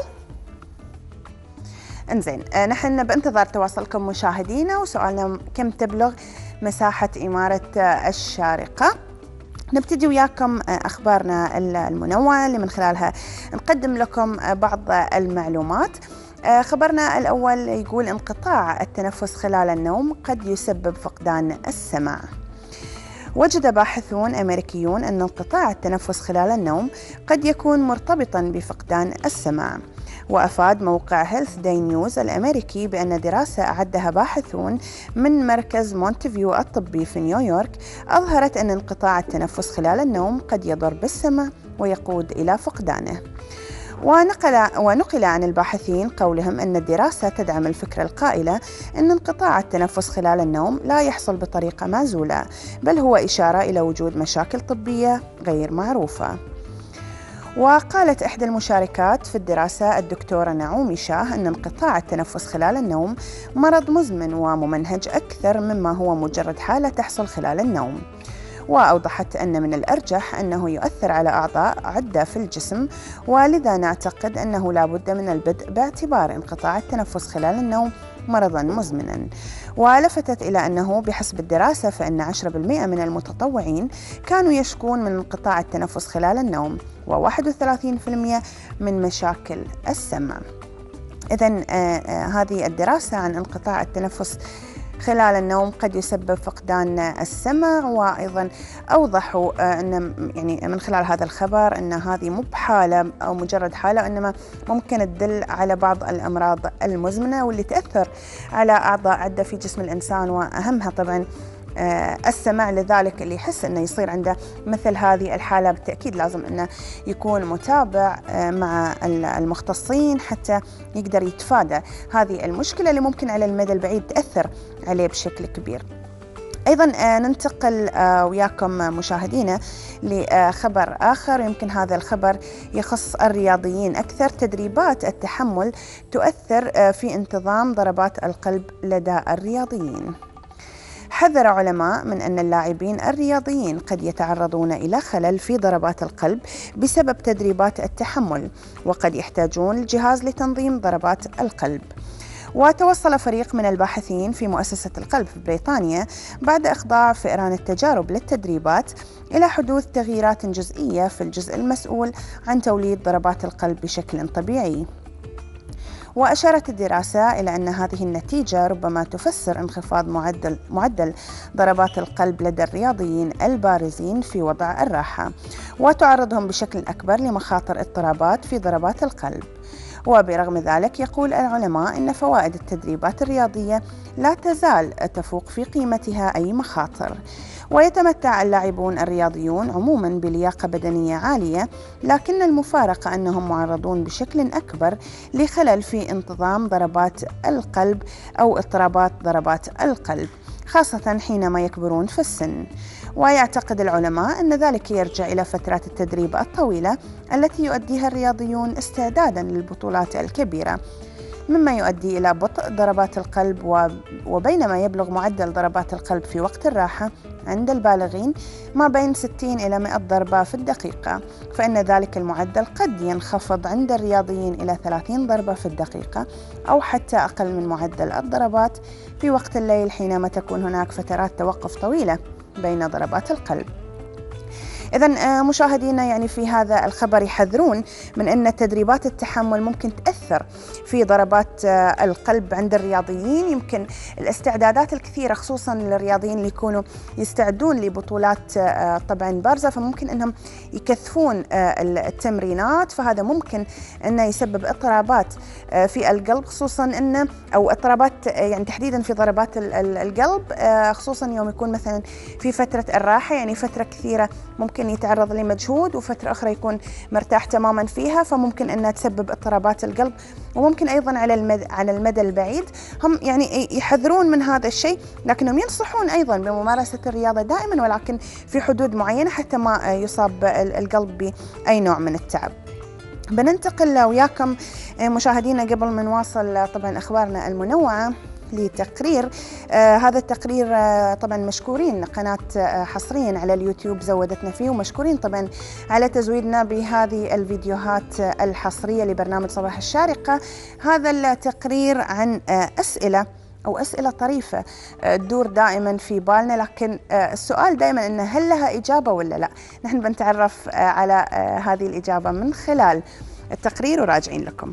انزين، نحن بانتظار تواصلكم مشاهدينا. وسؤالنا: كم تبلغ مساحة إمارة الشارقة؟ نبتدي وياكم أخبارنا المنوعة اللي من خلالها نقدم لكم بعض المعلومات. خبرنا الأول يقول: انقطاع التنفس خلال النوم قد يسبب فقدان السمع. وجد باحثون أمريكيون أن انقطاع التنفس خلال النوم قد يكون مرتبطاً بفقدان السمع. وأفاد موقع هيلث داي نيوز الأمريكي بأن دراسة أعدها باحثون من مركز مونتفيو الطبي في نيويورك أظهرت أن انقطاع التنفس خلال النوم قد يضر بالسمع ويقود إلى فقدانه. ونقل عن الباحثين قولهم أن الدراسة تدعم الفكرة القائلة أن انقطاع التنفس خلال النوم لا يحصل بطريقة معزولة، بل هو إشارة إلى وجود مشاكل طبية غير معروفة. وقالت إحدى المشاركات في الدراسة الدكتورة نعومي شاه أن انقطاع التنفس خلال النوم مرض مزمن وممنهج أكثر مما هو مجرد حالة تحصل خلال النوم. وأوضحت أن من الأرجح أنه يؤثر على أعضاء عدة في الجسم، ولذا نعتقد أنه لا بد من البدء باعتبار انقطاع التنفس خلال النوم مرضاً مزمناً. ولفتت إلى أنه بحسب الدراسة فإن 10% من المتطوعين كانوا يشكون من انقطاع التنفس خلال النوم، و31% من مشاكل السمع. إذن هذه الدراسة عن انقطاع التنفس خلال النوم قد يسبب فقدان السمع. وأيضا أوضحوا أن يعني من خلال هذا الخبر أن هذه مو بحالة أو مجرد حالة، إنما ممكن تدل على بعض الأمراض المزمنة واللي تأثر على أعضاء عدة في جسم الإنسان، وأهمها طبعا السمع. لذلك اللي يحس أنه يصير عنده مثل هذه الحالة بالتأكيد لازم أنه يكون متابع مع المختصين حتى يقدر يتفادى هذه المشكلة اللي ممكن على المدى البعيد تأثر عليه بشكل كبير. أيضا ننتقل وياكم مشاهدينا لخبر آخر، يمكن هذا الخبر يخص الرياضيين أكثر. تدريبات التحمل تؤثر في انتظام ضربات القلب لدى الرياضيين. حذر علماء من أن اللاعبين الرياضيين قد يتعرضون إلى خلل في ضربات القلب بسبب تدريبات التحمل، وقد يحتاجون الجهاز لتنظيم ضربات القلب. وتوصل فريق من الباحثين في مؤسسة القلب في بريطانيا بعد إخضاع فئران التجارب للتدريبات إلى حدوث تغييرات جزئية في الجزء المسؤول عن توليد ضربات القلب بشكل طبيعي. وأشارت الدراسة إلى أن هذه النتيجة ربما تفسر انخفاض معدل ضربات القلب لدى الرياضيين البارزين في وضع الراحة، وتعرضهم بشكل أكبر لمخاطر اضطرابات في ضربات القلب. وبرغم ذلك يقول العلماء أن فوائد التدريبات الرياضية لا تزال تفوق في قيمتها أي مخاطر. ويتمتع اللاعبون الرياضيون عموما بلياقة بدنية عالية، لكن المفارقة أنهم معرضون بشكل أكبر لخلل في انتظام ضربات القلب أو اضطرابات ضربات القلب، خاصة حينما يكبرون في السن. ويعتقد العلماء أن ذلك يرجع إلى فترات التدريب الطويلة التي يؤديها الرياضيون استعدادا للبطولات الكبيرة، مما يؤدي إلى بطء ضربات القلب. وبينما يبلغ معدل ضربات القلب في وقت الراحة عند البالغين ما بين 60 إلى 100 ضربة في الدقيقة، فإن ذلك المعدل قد ينخفض عند الرياضيين إلى 30 ضربة في الدقيقة، أو حتى أقل من معدل الضربات في وقت الليل حينما تكون هناك فترات توقف طويلة بين ضربات القلب. إذا مشاهدينا يعني في هذا الخبر يحذرون من أن تدريبات التحمل ممكن تأثر في ضربات القلب عند الرياضيين. يمكن الاستعدادات الكثيرة خصوصا للرياضيين اللي يكونوا يستعدون لبطولات طبعا بارزة، فممكن أنهم يكثفون التمرينات، فهذا ممكن أنه يسبب اضطرابات في القلب، خصوصا أنه أو اضطرابات يعني تحديدا في ضربات القلب، خصوصا يوم يكون مثلا في فترة الراحة، يعني فترة كثيرة ممكن يتعرض لمجهود وفترة أخرى يكون مرتاح تماما فيها، فممكن أنها تسبب اضطرابات القلب. وممكن أيضا على المدى البعيد هم يعني يحذرون من هذا الشيء، لكنهم ينصحون أيضا بممارسة الرياضة دائما ولكن في حدود معينة حتى ما يصاب القلب بأي نوع من التعب. بننتقل وياكم مشاهدينا قبل ما نواصل طبعا أخبارنا المنوعة لتقرير. هذا التقرير طبعا مشكورين قناة حصريا على اليوتيوب زودتنا فيه، ومشكورين طبعا على تزويدنا بهذه الفيديوهات الحصرية لبرنامج صباح الشارقة. هذا التقرير عن أسئلة طريفة تدور دائما في بالنا، لكن السؤال دائما إنه هل لها إجابة ولا لا؟ نحن بنتعرف على هذه الإجابة من خلال التقرير وراجعين لكم.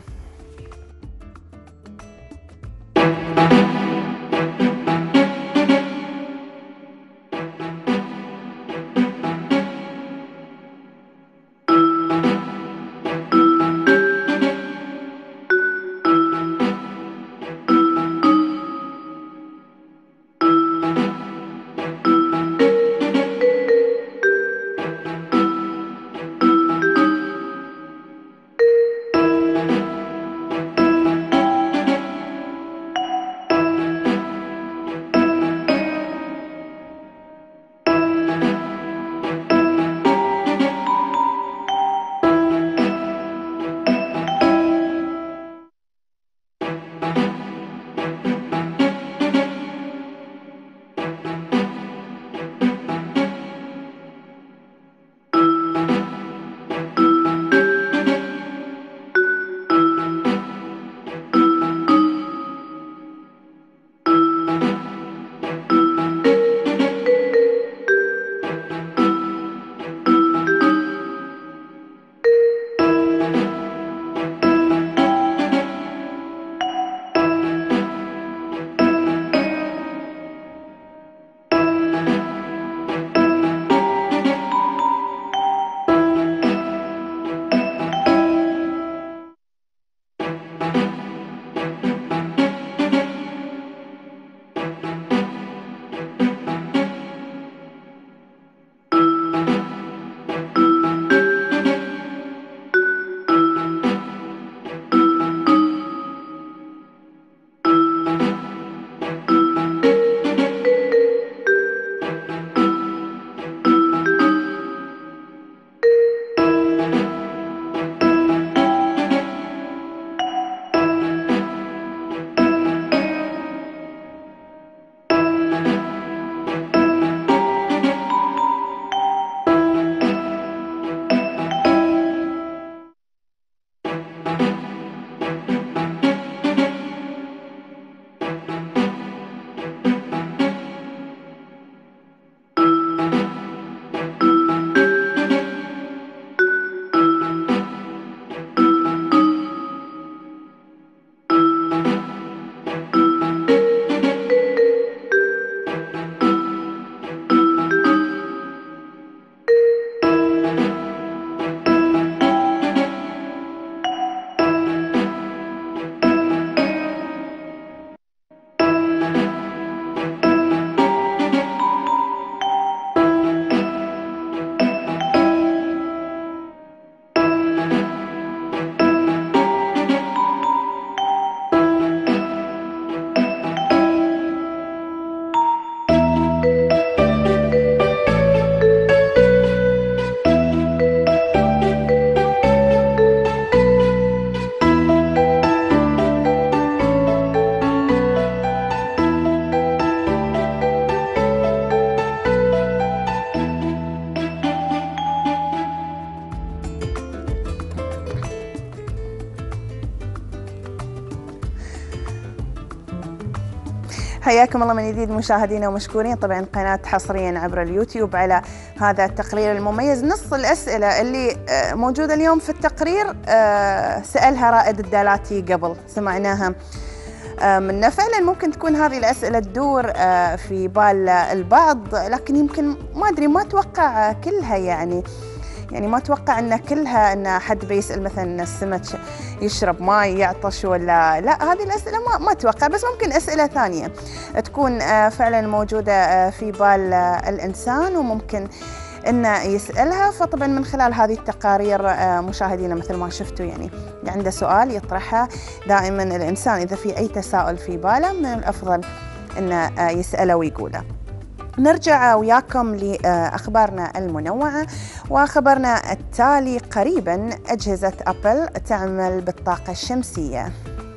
حياكم الله من جديد مشاهدينا ومشكورين. طبعا قناة حصريا عبر اليوتيوب على هذا التقرير المميز. نص الأسئلة اللي موجودة اليوم في التقرير سألها رائد الدالاتي قبل، سمعناها منا. فعلا ممكن تكون هذه الأسئلة تدور في بال البعض، لكن يمكن ما أدري، ما أتوقع كلها يعني ما أتوقع أن كلها أن حد بيسأل مثلا السمك يشرب ماء يعطش ولا لا. هذه الأسئلة ما أتوقع، بس ممكن أسئلة ثانية تكون فعلا موجودة في بال الإنسان وممكن أنه يسألها. فطبعا من خلال هذه التقارير مشاهدينا مثل ما شفتوا يعني عنده سؤال يطرحه دائما الإنسان، إذا في أي تساؤل في باله من الأفضل أنه يسأله ويقوله. نرجع وياكم لأخبارنا المنوعة، وخبرنا التالي قريبا أجهزة أبل تعمل بالطاقة الشمسية.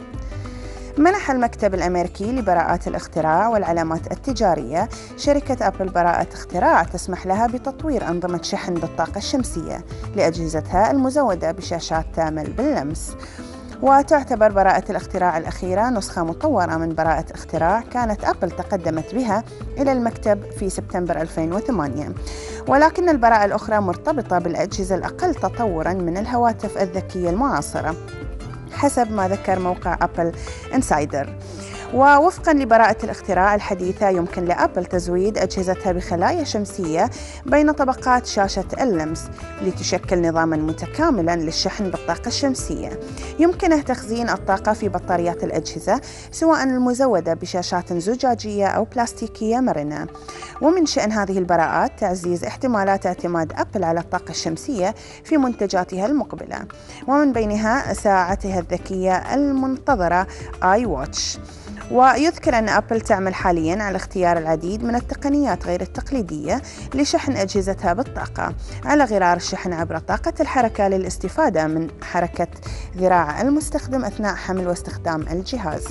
منح المكتب الأمريكي لبراءات الاختراع والعلامات التجارية شركة أبل براءة اختراع تسمح لها بتطوير أنظمة شحن بالطاقة الشمسية لأجهزتها المزودة بشاشات تعمل باللمس. وتعتبر براءة الاختراع الأخيرة نسخة مطورة من براءة اختراع كانت أبل تقدمت بها إلى المكتب في سبتمبر 2008، ولكن البراءة الأخرى مرتبطة بالأجهزة الأقل تطوراً من الهواتف الذكية المعاصرة حسب ما ذكر موقع أبل إنسايدر. ووفقاً لبراءة الاختراع الحديثة يمكن لأبل تزويد أجهزتها بخلايا شمسية بين طبقات شاشة اللمس لتشكل نظاماً متكاملاً للشحن بالطاقة الشمسية. يمكنه تخزين الطاقة في بطاريات الأجهزة سواء المزودة بشاشات زجاجية أو بلاستيكية مرنة. ومن شأن هذه البراءات تعزيز احتمالات اعتماد أبل على الطاقة الشمسية في منتجاتها المقبلة، ومن بينها ساعتها الذكية المنتظرة آي واتش. ويذكر أن أبل تعمل حالياً على اختيار العديد من التقنيات غير التقليدية لشحن أجهزتها بالطاقة، على غرار الشحن عبر طاقة الحركة للاستفادة من حركة ذراع المستخدم أثناء حمل واستخدام الجهاز.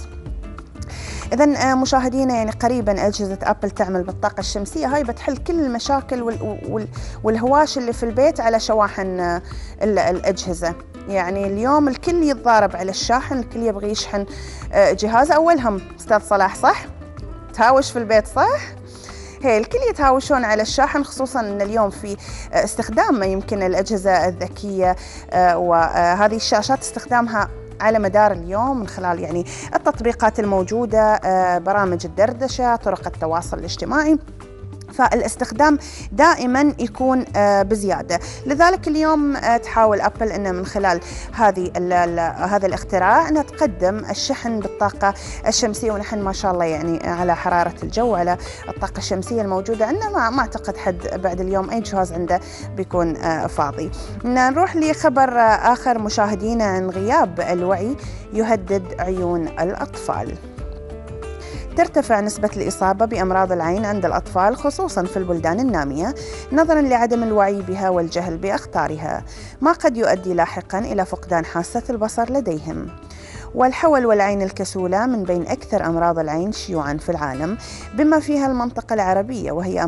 إذن مشاهدينا يعني قريباً أجهزة أبل تعمل بالطاقة الشمسية، هاي بتحل كل المشاكل والهواش اللي في البيت على شواحن الأجهزة. يعني اليوم الكل يتضارب على الشاحن، الكل يبغي يشحن جهازه. أولهم أستاذ صلاح، صح؟ تهاوش في البيت، صح؟ هي الكل يتهاوشون على الشاحن، خصوصاً أن اليوم في استخدام يمكن الأجهزة الذكية وهذه الشاشات استخدامها على مدار اليوم من خلال يعني التطبيقات الموجودة، برامج الدردشة، طرق التواصل الاجتماعي، فالاستخدام دائما يكون بزيادة. لذلك اليوم تحاول أبل أن من خلال هذا الاختراع أنها تقدم الشحن بالطاقة الشمسية. ونحن ما شاء الله يعني على حرارة الجو، على الطاقة الشمسية الموجودة عندنا، ما أعتقد حد بعد اليوم أي جهاز عنده بيكون فاضي. نروح لخبر آخر مشاهدينا عن غياب الوعي يهدد عيون الأطفال. ترتفع نسبة الإصابة بأمراض العين عند الأطفال خصوصاً في البلدان النامية نظراً لعدم الوعي بها والجهل بأخطارها، ما قد يؤدي لاحقاً إلى فقدان حاسة البصر لديهم. والحول والعين الكسولة من بين أكثر أمراض العين شيوعاً في العالم بما فيها المنطقة العربية، وهي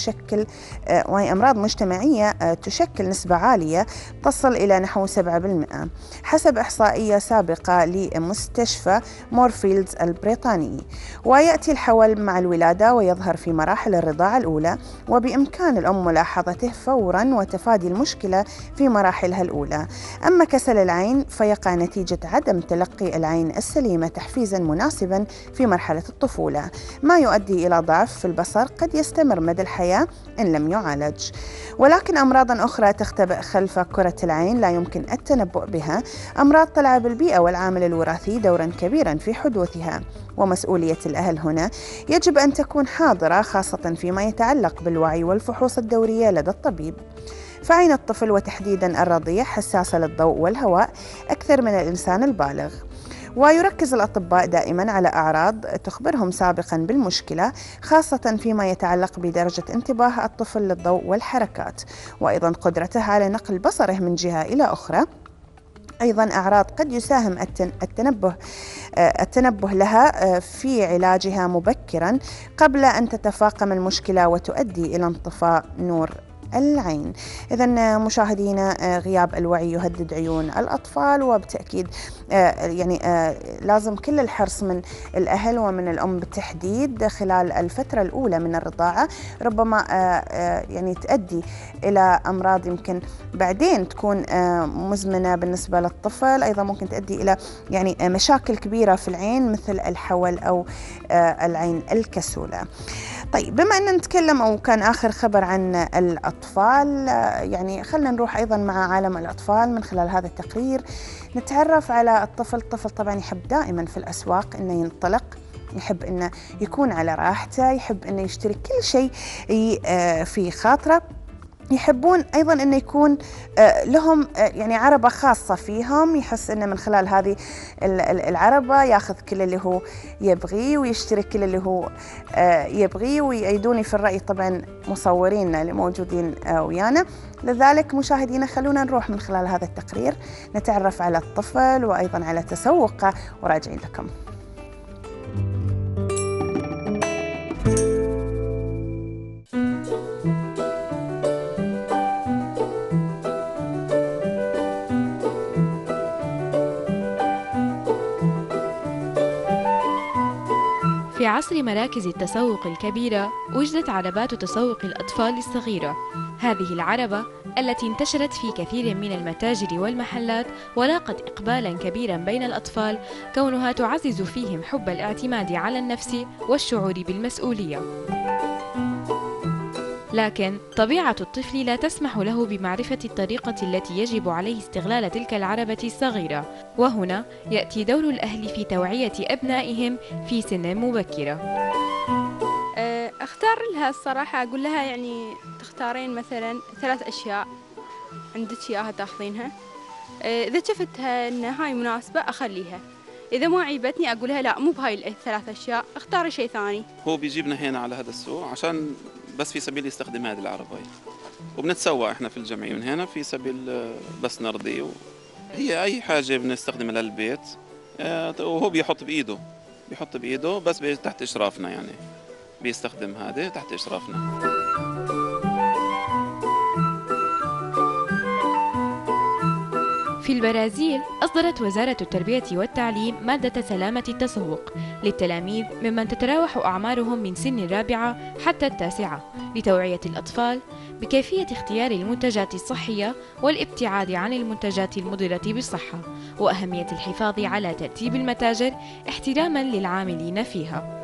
أمراض مجتمعية تشكل نسبة عالية تصل إلى نحو 7% حسب إحصائية سابقة لمستشفى مورفيلدز البريطاني. ويأتي الحول مع الولادة ويظهر في مراحل الرضاعة الأولى، وبإمكان الأم ملاحظته فوراً وتفادي المشكلة في مراحلها الأولى. أما كسل العين فيقع نتيجة عدم تلقي العين السليمة تحفيزاً مناسباً في مرحلة الطفولة، ما يؤدي إلى ضعف في البصر قد يستمر مدى الحياة إن لم يعالج. ولكن أمراض أخرى تختبئ خلف كرة العين لا يمكن التنبؤ بها. أمراض تلعب البيئة والعامل الوراثي دوراً كبيراً في حدوثها، ومسؤولية الأهل هنا يجب أن تكون حاضرة خاصة فيما يتعلق بالوعي والفحوص الدورية لدى الطبيب. فعين الطفل وتحديداً الرضيع حساسة للضوء والهواء أكثر من الإنسان البالغ. ويركز الأطباء دائما على أعراض تخبرهم سابقا بالمشكلة خاصة فيما يتعلق بدرجة انتباه الطفل للضوء والحركات، وأيضا قدرته على نقل بصره من جهة إلى أخرى. أيضا أعراض قد يساهم التنبه لها في علاجها مبكرا قبل أن تتفاقم المشكلة وتؤدي إلى انطفاء نور العين. إذا مشاهدينا غياب الوعي يهدد عيون الأطفال، وبالتأكيد يعني لازم كل الحرص من الأهل ومن الأم بالتحديد خلال الفترة الأولى من الرضاعة، ربما يعني تؤدي إلى أمراض يمكن بعدين تكون مزمنة بالنسبة للطفل، أيضا ممكن تؤدي إلى يعني مشاكل كبيرة في العين مثل الحول أو العين الكسولة. طيب بما أن نتكلم أو كان آخر خبر عن الأطفال، يعني خلنا نروح أيضا مع عالم الأطفال من خلال هذا التقرير نتعرف على الطفل. الطفل طبعا يحب دائما في الأسواق أنه ينطلق، يحب أنه يكون على راحته، يحب أنه يشتري كل شيء في خاطره، يحبون أيضاً أن يكون لهم يعني عربة خاصة فيهم، يحس أنه من خلال هذه العربة ياخذ كل اللي هو يبغيه ويشتري كل اللي هو يبغيه. ويأيدوني في الرأي طبعاً مصورينا اللي موجودين ويانا. لذلك مشاهدينا خلونا نروح من خلال هذا التقرير نتعرف على الطفل وأيضاً على تسوقه، وراجعين لكم. في عصر مراكز التسوق الكبيرة وجدت عربات تسوق الأطفال الصغيرة. هذه العربة التي انتشرت في كثير من المتاجر والمحلات ولاقت إقبالا كبيرا بين الأطفال، كونها تعزز فيهم حب الاعتماد على النفس والشعور بالمسؤولية. لكن طبيعة الطفل لا تسمح له بمعرفة الطريقة التي يجب عليه استغلال تلك العربة الصغيرة، وهنا يأتي دور الأهل في توعية أبنائهم في سن مبكرة. أختار لها الصراحة، أقول لها يعني تختارين مثلا 3 أشياء عندك إياها تاخذينها، إذا شفتها أن هاي مناسبة أخليها، إذا ما عيبتني أقولها لا مو بهاي ال3 أشياء، اختاري شيء ثاني. هو بيجيبنا هنا على هذا السوق عشان بس في سبيل يستخدم هذه العربة، وبنتسوى احنا في الجمعية من هنا في سبيل بس نرضي. هي أي حاجة بنستخدمها للبيت وهو بيحط بإيده بس تحت إشرافنا، يعني بيستخدم هذا تحت إشرافنا. في البرازيل أصدرت وزارة التربية والتعليم مادة سلامة التسوق للتلاميذ ممن تتراوح أعمارهم من سن الرابعة حتى 9 لتوعية الأطفال بكيفية اختيار المنتجات الصحية والابتعاد عن المنتجات المضرة بالصحة، وأهمية الحفاظ على ترتيب المتاجر احتراما للعاملين فيها.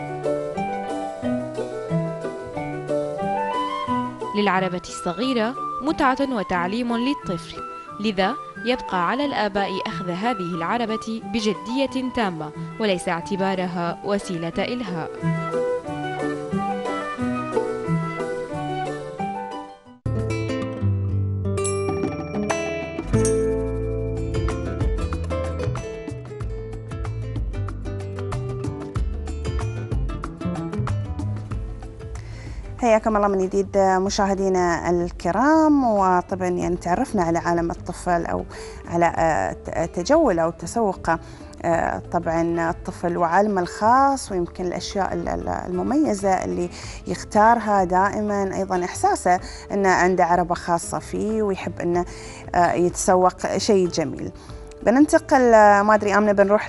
للعربة الصغيرة متعة وتعليم للطفل، لذا يبقى على الآباء أخذ هذه العربة بجدية تامة وليس اعتبارها وسيلة إلهاء. حياكم الله من جديد مشاهدينا الكرام. وطبعا يعني تعرفنا على عالم الطفل أو على تجول أو تسوق طبعا الطفل وعالمه الخاص، ويمكن الأشياء المميزة اللي يختارها دائما، أيضا إحساسه أنه عنده عربة خاصة فيه ويحب أنه يتسوق شيء جميل. بننتقل ما أدري آمنة بنروح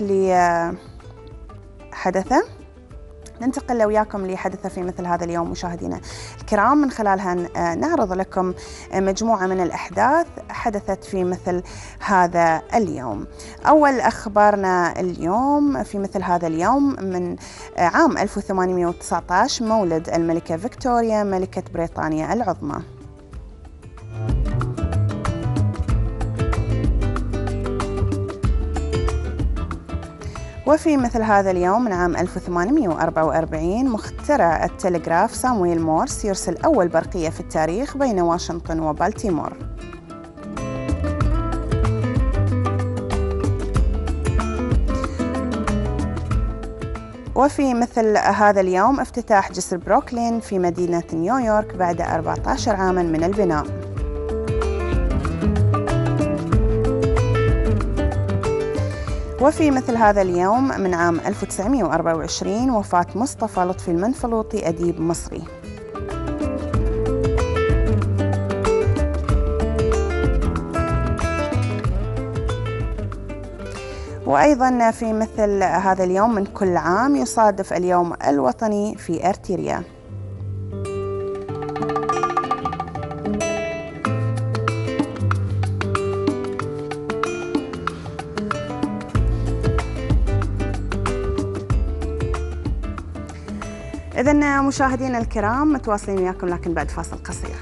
لحدثة، ننتقل وياكم لحدث في مثل هذا اليوم مشاهدينا الكرام، من خلالها نعرض لكم مجموعة من الأحداث حدثت في مثل هذا اليوم. أول أخبارنا اليوم في مثل هذا اليوم من عام 1819 مولد الملكة فيكتوريا ملكة بريطانيا العظمى. وفي مثل هذا اليوم من عام 1844 مخترع التلغراف سامويل مورس يرسل أول برقية في التاريخ بين واشنطن وبالتيمور. وفي مثل هذا اليوم افتتاح جسر بروكلين في مدينة نيويورك بعد 14 عاما من البناء. وفي مثل هذا اليوم من عام 1924 وفاة مصطفى لطفي المنفلوطي أديب مصري. وأيضا في مثل هذا اليوم من كل عام يصادف اليوم الوطني في أرتيريا. إذن مشاهدينا الكرام متواصلين وياكم لكن بعد فاصل قصير.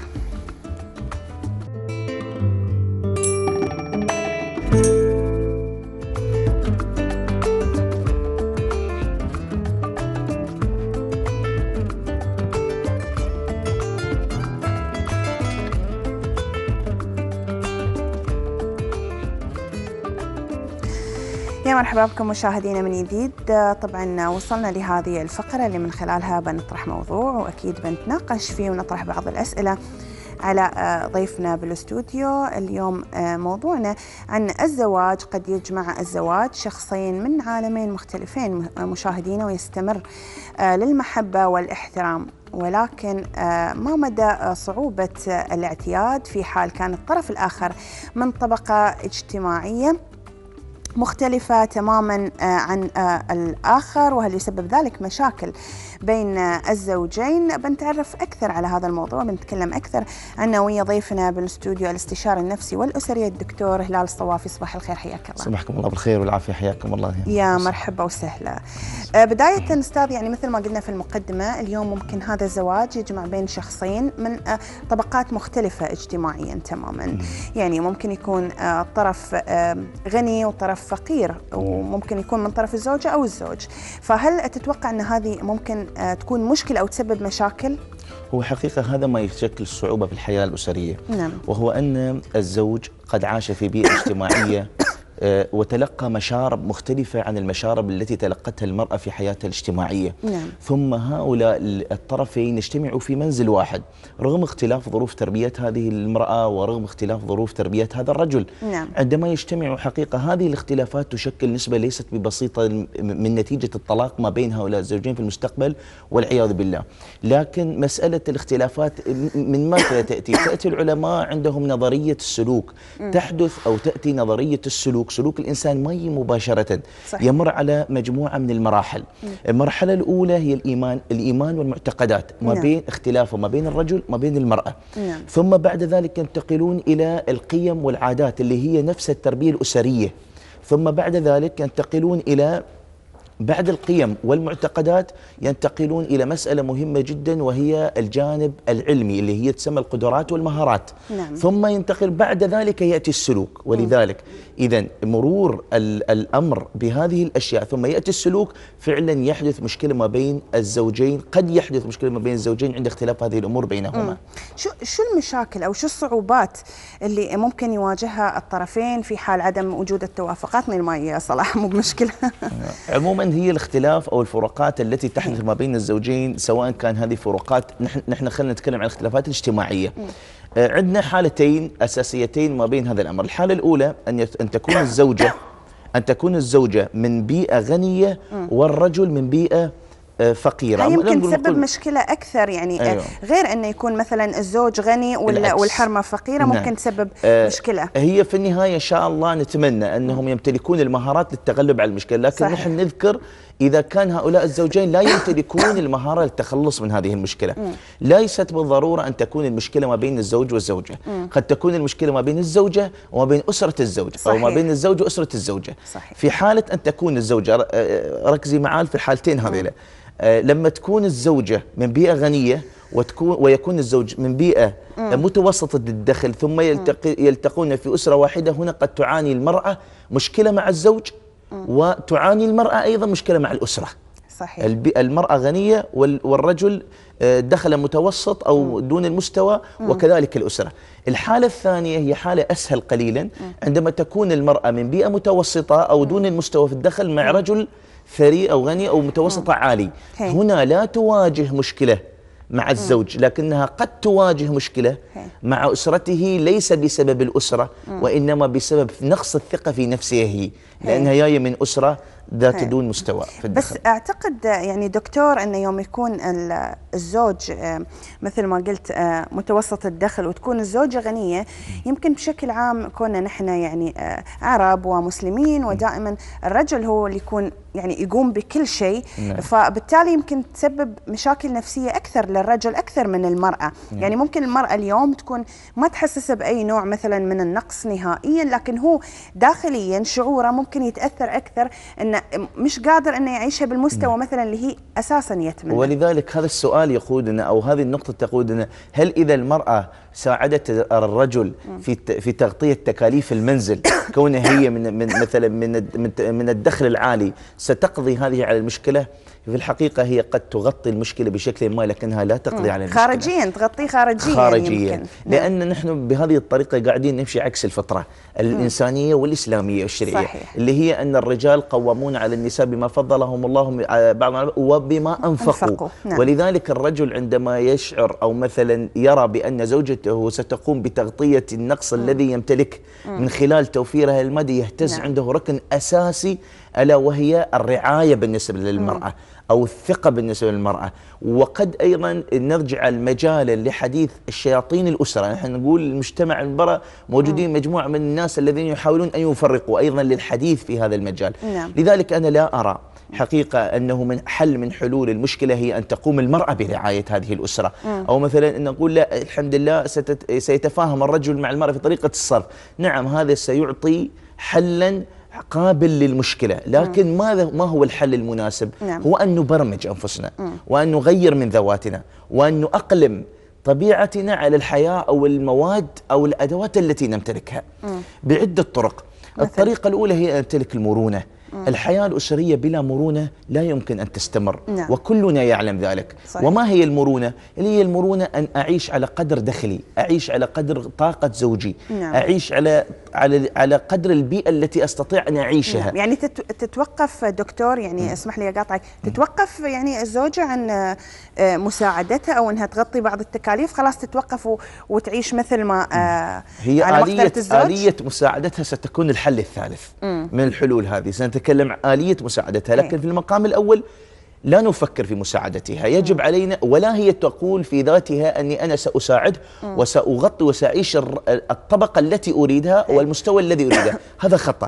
يا مرحبا بكم مشاهدينا من جديد. طبعا وصلنا لهذه الفقرة اللي من خلالها بنطرح موضوع وأكيد بنتناقش فيه ونطرح بعض الأسئلة على ضيفنا بالاستوديو. اليوم موضوعنا عن الزواج. قد يجمع الزواج شخصين من عالمين مختلفين مشاهدينا ويستمر للمحبة والاحترام، ولكن ما مدى صعوبة الاعتياد في حال كان الطرف الآخر من طبقة اجتماعية مختلفة تماما عن الآخر، وهل يسبب ذلك مشاكل بين الزوجين؟ بنتعرف أكثر على هذا الموضوع، بنتكلم أكثر عنه ويا ضيفنا بالاستوديو الاستشاري النفسي والأسري الدكتور هلال الصوافي. صباح الخير، حياك الله. صباحكم الله بالخير والعافية، حياكم الله. يا مرحبا وسهلا. بداية أستاذ، يعني مثل ما قلنا في المقدمة، اليوم ممكن هذا الزواج يجمع بين شخصين من طبقات مختلفة اجتماعيا تماما. يعني ممكن يكون طرف غني وطرف فقير، وممكن يكون من طرف الزوجة أو الزوج. فهل تتوقع أن هذه ممكن تكون مشكلة أو تسبب مشاكل؟ هو حقيقة هذا ما يشكل صعوبة في الحياة الأسرية. نعم. وهو أن الزوج قد عاش في بيئة اجتماعية وتلقى مشارب مختلفة عن المشارب التي تلقتها المرأة في حياتها الاجتماعية. نعم. ثم هؤلاء الطرفين اجتمعوا في منزل واحد رغم اختلاف ظروف تربية هذه المرأة ورغم اختلاف ظروف تربية هذا الرجل. نعم. عندما يجتمعوا حقيقة هذه الاختلافات تشكل نسبة ليست ببسيطة من نتيجة الطلاق ما بين هؤلاء الزوجين في المستقبل والعياذ بالله. لكن مسألة الاختلافات من ماذا تأتي؟ تأتي العلماء عندهم نظرية السلوك. تحدث أو تأتي نظرية السلوك، سلوك الإنسان ما مباشرة. صحيح. يمر على مجموعة من المراحل. المرحلة الأولى هي الإيمان والمعتقدات ما بين اختلافه ما بين الرجل ما بين المرأة. ثم بعد ذلك ينتقلون إلى القيم والعادات اللي هي نفس التربية الأسرية. ثم بعد ذلك ينتقلون إلى بعد القيم والمعتقدات ينتقلون إلى مسألة مهمة جدا وهي الجانب العلمي اللي هي تسمى القدرات والمهارات. نعم. ثم ينتقل بعد ذلك يأتي السلوك. ولذلك إذن مرور الأمر بهذه الأشياء ثم يأتي السلوك فعلا يحدث مشكلة ما بين الزوجين. قد يحدث مشكلة ما بين الزوجين عند اختلاف هذه الأمور بينهما. شو المشاكل أو شو الصعوبات اللي ممكن يواجهها الطرفين في حال عدم وجود التوافقات؟ من الماء صلاح مو بمشكلة. عموما هي الاختلاف أو الفروقات التي تحدث ما بين الزوجين، سواء كان هذه فروقات، نحن خلينا نتكلم عن الاختلافات الاجتماعية. عندنا حالتين أساسيتين ما بين هذا الأمر. الحالة الأولى أن تكون الزوجة من بيئة غنية والرجل من بيئة فقيرة. يمكن تسبب مشكلة أكثر، يعني أيوة. غير أنه يكون مثلا الزوج غني والحرمة فقيرة. ممكن نعم. تسبب مشكلة. هي في النهاية إن شاء الله نتمنى أنهم يمتلكون المهارات للتغلب على المشكلة، لكن صحيح. نحن نذكر إذا كان هؤلاء الزوجين لا يمتلكون المهارة للتخلص من هذه المشكلة. ليست بالضرورة أن تكون المشكلة ما بين الزوج والزوجة. قد تكون المشكلة ما بين الزوجة وما بين أسرة الزوج. صحيح. أو ما بين الزوج وأسرة الزوجة. صحيح. في حالة أن تكون الزوجة، ركزي معي في الحالتين هذه، لما تكون الزوجة من بيئة غنية ويكون الزوج من بيئة متوسطة الدخل ثم يلتقون في أسرة واحدة، هنا قد تعاني المرأة مشكلة مع الزوج وتعاني المرأة أيضا مشكلة مع الأسرة. صحيح. المرأة غنية والرجل دخل متوسط أو دون المستوى وكذلك الأسرة. الحالة الثانية هي حالة أسهل قليلا، عندما تكون المرأة من بيئة متوسطة أو دون المستوى في الدخل مع رجل ثري أو غني أو متوسطة عالي. هنا لا تواجه مشكلة مع الزوج، لكنها قد تواجه مشكلة مع أسرته، ليس بسبب الأسرة وإنما بسبب نقص الثقة في نفسه هي، لأنها جاية من أسرة ذات دون مستوى في الدخل. بس أعتقد يعني دكتور أنه يوم يكون الزوج مثل ما قلت متوسط الدخل وتكون الزوجة غنية، يمكن بشكل عام كنا نحن يعني عرب ومسلمين ودائما الرجل هو اللي يكون يعني يقوم بكل شيء، فبالتالي يمكن تسبب مشاكل نفسية أكثر للرجل أكثر من المرأة. يعني ممكن المرأة اليوم تكون ما تحسسه بأي نوع مثلا من النقص نهائيا، لكن هو داخليا شعوره ممكن يتأثر أكثر أنه مش قادر أنه يعيشها بالمستوى مثلا اللي هي أساسا يتمنى. ولذلك هذا السؤال يقودنا أو هذه النقطة تقودنا، هل إذا المرأة ساعدت الرجل في تغطية تكاليف المنزل كونها هي من مثلا من الدخل العالي ستقضي هذه على المشكلة؟ في الحقيقة هي قد تغطي المشكلة بشكل ما، لكنها لا تقضي على المشكلة. خارجيا تغطيه خارجيا يمكن. لأن نحن بهذه الطريقة قاعدين نمشي عكس الفطرة الإنسانية والإسلامية والشرعية. صحيح. اللي هي أن الرجال قوامون على النساء بما فضلهم الله بعض وبما أنفقوا. ولذلك الرجل عندما يشعر أو مثلا يرى بأن زوجته ستقوم بتغطية النقص الذي يمتلك من خلال توفيرها المادي، يهتز عنده ركن أساسي ألا وهي الرعاية بالنسبة للمرأة أو الثقة بالنسبة للمرأة. وقد أيضا نرجع المجال لحديث الشياطين الأسرة. نحن نقول المجتمع المرأة موجودين مجموعة من الناس الذين يحاولون أن يفرقوا أيضا للحديث في هذا المجال. لذلك أنا لا أرى حقيقة أنه من حل من حلول المشكلة هي أن تقوم المرأة برعاية هذه الأسرة، أو مثلا أن نقول لا الحمد لله سيتفاهم الرجل مع المرأة في طريقة الصرف. نعم هذا سيعطي حلا قابل للمشكلة، لكن ما هو الحل المناسب؟ هو أن نبرمج أنفسنا وأن نغير من ذواتنا وأن نؤقلم طبيعتنا على الحياة أو المواد أو الأدوات التي نمتلكها بعدة طرق. الطريقة الأولى هي أن نمتلك المرونة. الحياة الأسرية بلا مرونة لا يمكن أن تستمر، وكلنا يعلم ذلك. صحيح. وما هي المرونة؟ اللي هي المرونة أن أعيش على قدر دخلي، أعيش على قدر طاقة زوجي، أعيش على قدر البيئة التي أستطيع أن أعيشها. يعني تتوقف دكتور، يعني اسمح لي أقاطعك، تتوقف يعني الزوجة عن مساعدتها أو أنها تغطي بعض التكاليف، خلاص تتوقف وتعيش مثل ما هي آلية مساعدتها ستكون الحل الثالث من الحلول هذه. سنتكلم آلية مساعدتها، لكن في المقام الأول لا نفكر في مساعدتها. يجب علينا، ولا هي تقول في ذاتها أني أنا سأساعد وسأغطي وسأعيش الطبقة التي أريدها والمستوى الذي أريده. هذا خطأ.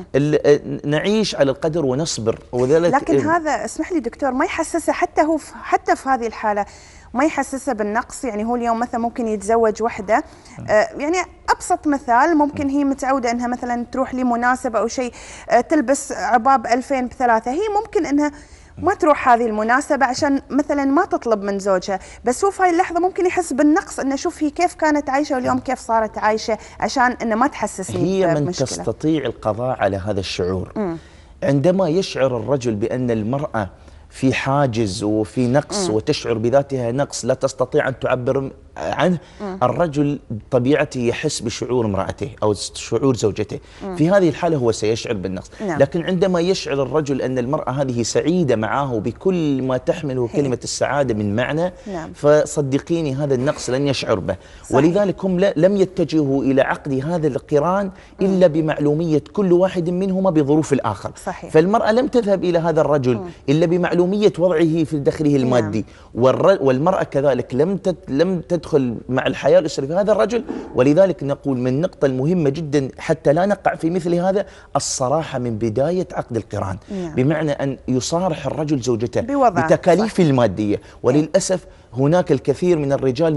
نعيش على القدر ونصبر. لكن هذا اسمح لي دكتور ما يحسسه حتى في هذه الحالة ما يحسسه بالنقص. يعني هو اليوم مثلا ممكن يتزوج وحده، يعني أبسط مثال، ممكن هي متعودة أنها مثلا تروح لمناسبة أو شيء تلبس عباب 2000 ب3، هي ممكن أنها ما تروح هذه المناسبة عشان مثلا ما تطلب من زوجها، بس هو في هاي اللحظة ممكن يحس بالنقص أنه شوف هي كيف كانت عايشة واليوم كيف صارت عايشة، عشان أنه ما تحسسني هي من تستطيع القضاء على هذا الشعور. عندما يشعر الرجل بأن المرأة في حاجز وفي نقص وتشعر بذاتها نقص لا تستطيع أن تعبر عنه، الرجل طبيعته يحس بشعور امرأته أو شعور زوجته. في هذه الحالة هو سيشعر بالنقص. لكن عندما يشعر الرجل أن المرأة هذه سعيدة معه بكل ما تحمله كلمة السعادة من معنى، فصدقيني هذا النقص لن يشعر به. ولذلك هم لم يتجهوا إلى عقد هذا القران إلا بمعلومية كل واحد منهما بظروف الآخر. صحيح. فالمرأة لم تذهب إلى هذا الرجل إلا بمعلومية وضعه في دخله المادي، والمرأة كذلك لم تدخل مع الحياة الأسرية في هذا الرجل. ولذلك نقول من النقطة المهمة جدا حتى لا نقع في مثل هذا الصراحة من بداية عقد القران. بمعنى أن يصارح الرجل زوجته بتكاليف المادية. وللأسف هناك الكثير من الرجال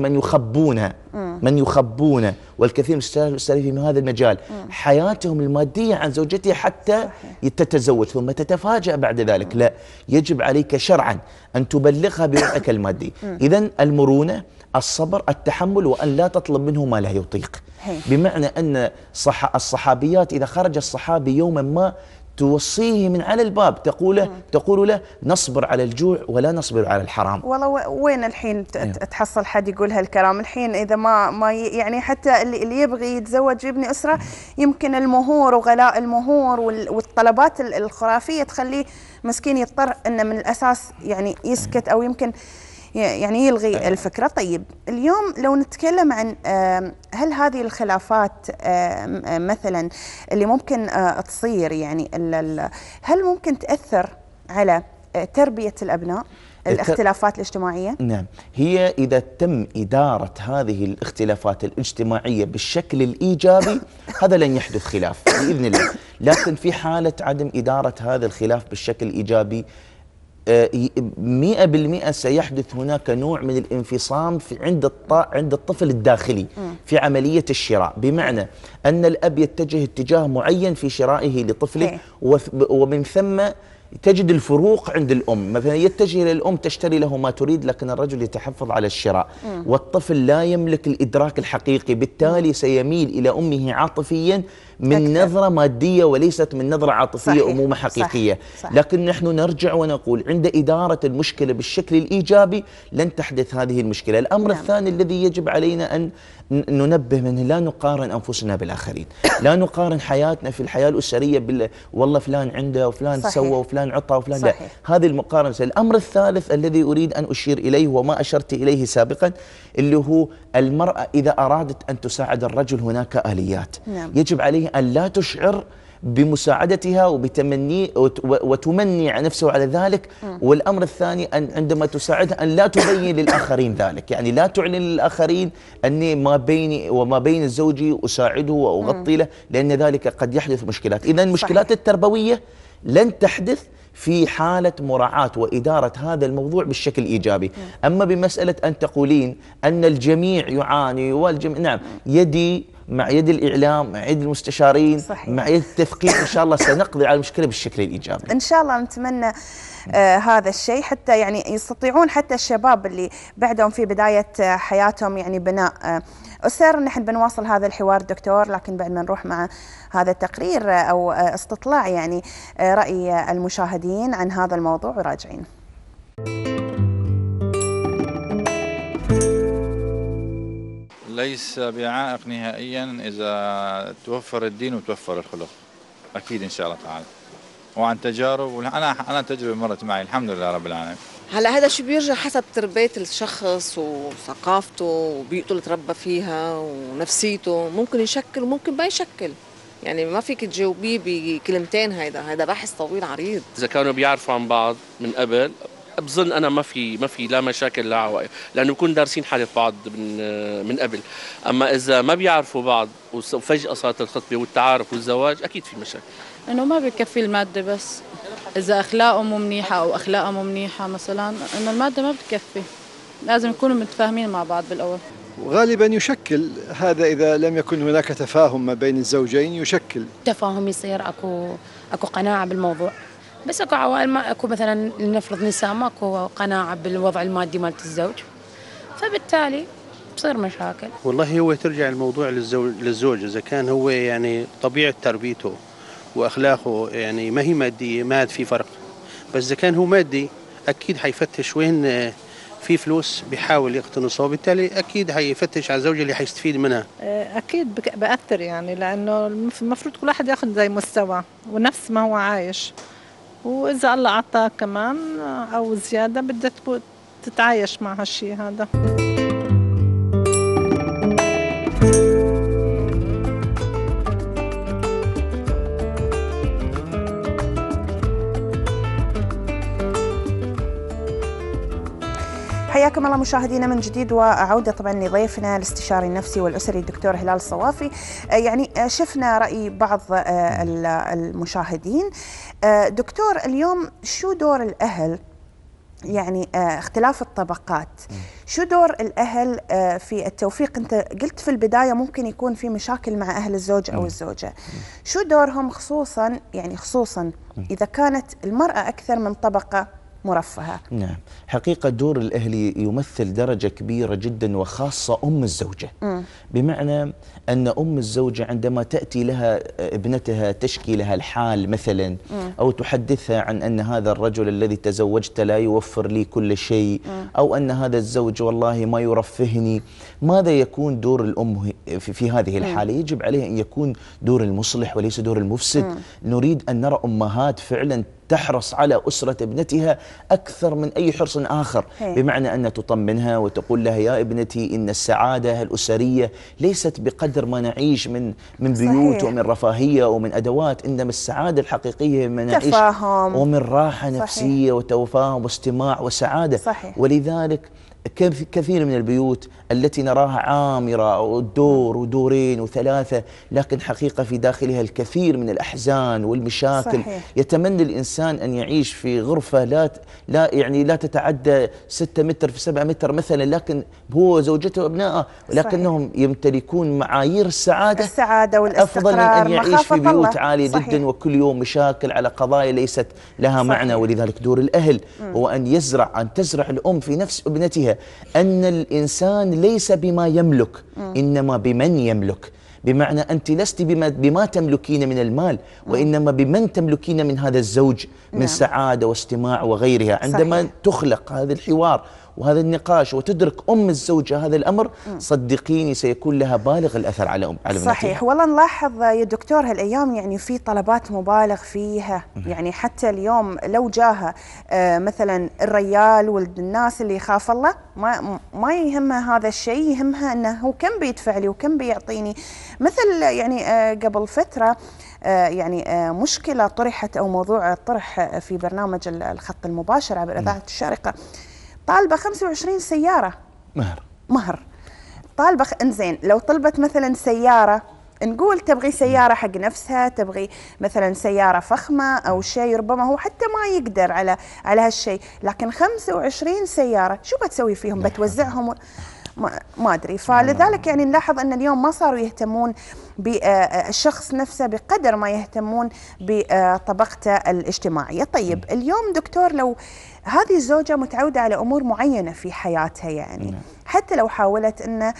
من يخبون والكثير من في هذا المجال حياتهم المادية عن زوجته حتى تتزوج، ثم تتفاجأ بعد ذلك. لا، يجب عليك شرعا أن تبلغها بوضعك المادي. إذن المرونة، الصبر، التحمل، وأن لا تطلب منه ما لا يطيق. بمعنى أن الصحابيات إذا خرج الصحابي يوما ما توصيه من على الباب، تقول له نصبر على الجوع ولا نصبر على الحرام. والله وين الحين تحصل حد يقول هالكلام الحين؟ إذا ما يعني حتى اللي يبغي يتزوج يبني أسرة، يمكن المهور وغلاء المهور والطلبات الخرافية تخليه مسكين يضطر إنه من الأساس يعني يسكت، أو يمكن يعني يلغي الفكرة. طيب اليوم لو نتكلم عن هل هذه الخلافات مثلا اللي ممكن تصير يعني هل ممكن تأثر على تربية الأبناء الاختلافات الاجتماعية؟ نعم، هي إذا تم إدارة هذه الاختلافات الاجتماعية بالشكل الإيجابي هذا لن يحدث خلاف بإذن الله. لكن في حالة عدم إدارة هذا الخلاف بالشكل الإيجابي 100% سيحدث هناك نوع من الانفصام عند الطفل الداخلي في عملية الشراء، بمعنى أن الأب يتجه اتجاه معين في شرائه لطفله، ومن ثم تجد الفروق عند الأم. مثلا يتجه للأم تشتري له ما تريد، لكن الرجل يتحفظ على الشراء، والطفل لا يملك الإدراك الحقيقي، بالتالي سيميل إلى أمه عاطفيا من نظرة مادية وليست من نظرة عاطفية أمومة حقيقية. صح. لكن نحن نرجع ونقول عند إدارة المشكلة بالشكل الإيجابي لن تحدث هذه المشكلة. الأمر الثاني الذي يجب علينا أن ننبه منه، لا نقارن أنفسنا بالآخرين، لا نقارن حياتنا في الحياة الأسرية والله فلان عنده وفلان سوى وفلان عطى وفلان. لا، هذه المقارنة. الأمر الثالث الذي أريد أن أشير إليه وما أشرت إليه سابقا، اللي هو المرأة إذا أرادت أن تساعد الرجل هناك آليات. يجب عليه أن لا تشعر بمساعدتها وتمني على نفسه على ذلك. والأمر الثاني أن عندما تساعدها أن لا تبين للآخرين ذلك، يعني لا تعلن للآخرين أني ما بيني وما بين زوجي أساعده وأغطي له، لأن ذلك قد يحدث مشكلات. إذن المشكلات التربوية لن تحدث في حالة مراعاة وإدارة هذا الموضوع بالشكل الإيجابي. أما بمسألة أن تقولين أن الجميع يعاني والجميع، نعم، يدي مع يد الإعلام، مع يد المستشارين، صحيح، مع يد التثقيف، إن شاء الله سنقضي على المشكلة بالشكل الإيجابي. إن شاء الله نتمنى هذا الشيء، حتى يعني يستطيعون حتى الشباب اللي بعدهم في بداية حياتهم يعني بناء أسر. نحن بنواصل هذا الحوار دكتور، لكن بعد ما نروح مع هذا التقرير أو استطلاع يعني رأي المشاهدين عن هذا الموضوع وراجعين. ليس بعائق نهائيا إذا توفر الدين وتوفر الخلق، أكيد إن شاء الله تعالى، وعن تجارب. أنا تجربة مرت معي الحمد لله رب العالمين. هلا هذا شو بيرجع حسب تربية الشخص وثقافته وبيئته اللي تربى فيها ونفسيته، ممكن يشكل وممكن ما يشكل، يعني ما فيك تجاوبيه بكلمتين. هذا بحث طويل عريض. إذا كانوا بيعرفوا عن بعض من قبل بظن انا ما في لا مشاكل لا عوائق، لانه بكون دارسين حاله بعض من قبل. اما اذا ما بيعرفوا بعض وفجاه صارت الخطبه والتعارف والزواج اكيد في مشاكل. انه ما بكفي الماده بس، اذا اخلاقه مو منيحه او اخلاقها مو منيحه مثلا، انه الماده ما بتكفي، لازم يكونوا متفاهمين مع بعض بالاول. وغالبا يشكل هذا اذا لم يكن هناك تفاهم ما بين الزوجين، يشكل تفاهم، يصير اكو قناعه بالموضوع. بس اكو عوائل ما اكو، مثلا لنفرض نساء ماكو قناعه بالوضع المادي مالت الزوج، فبالتالي بصير مشاكل. والله هو ترجع الموضوع للزوج، اذا كان هو يعني طبيعه تربيته واخلاقه يعني ما هي ماديه ما في فرق، بس اذا كان هو مادي اكيد حيفتش وين في فلوس بيحاول يقتنصها، وبالتالي اكيد حيفتش على الزوجه اللي حيستفيد منها. اكيد بأثر يعني، لانه المفروض كل واحد ياخذ زي مستوى ونفس ما هو عايش، وإذا الله أعطاك كمان أو زيادة بدك تتعايش مع هالشيء هذا. حياكم الله مشاهدينا من جديد، وعودة طبعا لضيفنا الاستشاري النفسي والأسري الدكتور هلال الصوافي. يعني شفنا رأي بعض المشاهدين. دكتور، اليوم شو دور الأهل؟ يعني اختلاف الطبقات، شو دور الأهل في التوفيق؟ أنت قلت في البداية ممكن يكون في مشاكل مع أهل الزوج أو الزوجة، شو دورهم خصوصا إذا كانت المرأة أكثر من طبقة مرفهة؟ نعم، حقيقة دور الأهل يمثل درجة كبيرة جدا، وخاصة أم الزوجة. بمعنى أن أم الزوجة عندما تأتي لها ابنتها تشكي لها الحال مثلا، أو تحدثها عن أن هذا الرجل الذي تزوجت لا يوفر لي كل شيء، أو أن هذا الزوج والله ما يرفهني، ماذا يكون دور الأم في هذه الحالة؟ يجب عليه أن يكون دور المصلح وليس دور المفسد. نريد أن نرى أمهات فعلا تحرص على أسرة ابنتها أكثر من أي حرص آخر، بمعنى أن تطمنها وتقول لها يا ابنتي إن السعادة الأسرية ليست بقدر ما نعيش من بيوت ومن رفاهية ومن أدوات، إنما السعادة الحقيقية من نعيش تفاهم ومن راحة نفسية وتفاهم واستماع وسعادة. ولذلك كثير من البيوت التي نراها عامرة دور ودورين وثلاثة، لكن حقيقة في داخلها الكثير من الأحزان والمشاكل. يتمنى الإنسان أن يعيش في غرفة لا تتعدى 6 متر في 7 متر مثلا، لكن هو وزوجته وابنائه، ولكنهم يمتلكون معايير السعادة أفضل من أن يعيش في بيوت عالية جدا وكل يوم مشاكل على قضايا ليست لها معنى. ولذلك دور الأهل هو أن تزرع الأم في نفس ابنتها أن الإنسان ليس بما يملك إنما بمن يملك، بمعنى أنت لست بما تملكين من المال، وإنما بمن تملكين من هذا الزوج من سعادة واستماع وغيرها. عندما تخلق هذا الحوار وهذا النقاش وتدرك أم الزوجة هذا الأمر، صدقيني سيكون لها بالغ الأثر على ابنتها. صحيح. والله نلاحظ يا دكتور هالأيام يعني في طلبات مبالغ فيها، يعني حتى اليوم لو جاها مثلا الريال والناس اللي يخاف الله ما يهمها هذا الشيء، يهمها أنه هو كم بيدفع لي وكم بيعطيني. مثل يعني قبل فترة يعني مشكلة طرحت أو موضوع طرح في برنامج الخط المباشر عبر إذاعة الشارقة، طالبة 25 سيارة مهر. طالبة انزين لو طلبت مثلا سيارة، نقول تبغي سيارة حق نفسها، تبغي مثلا سيارة فخمة أو شيء، ربما هو حتى ما يقدر على هالشيء، لكن 25 سيارة شو بتسوي فيهم؟ بتوزعهم؟ ما أدري. فلذلك يعني نلاحظ أن اليوم ما صاروا يهتمون بالشخص نفسه بقدر ما يهتمون بطبقته الاجتماعية. طيب اليوم دكتور لو هذه الزوجة متعودة على أمور معينة في حياتها، يعني حتى لو حاولت أن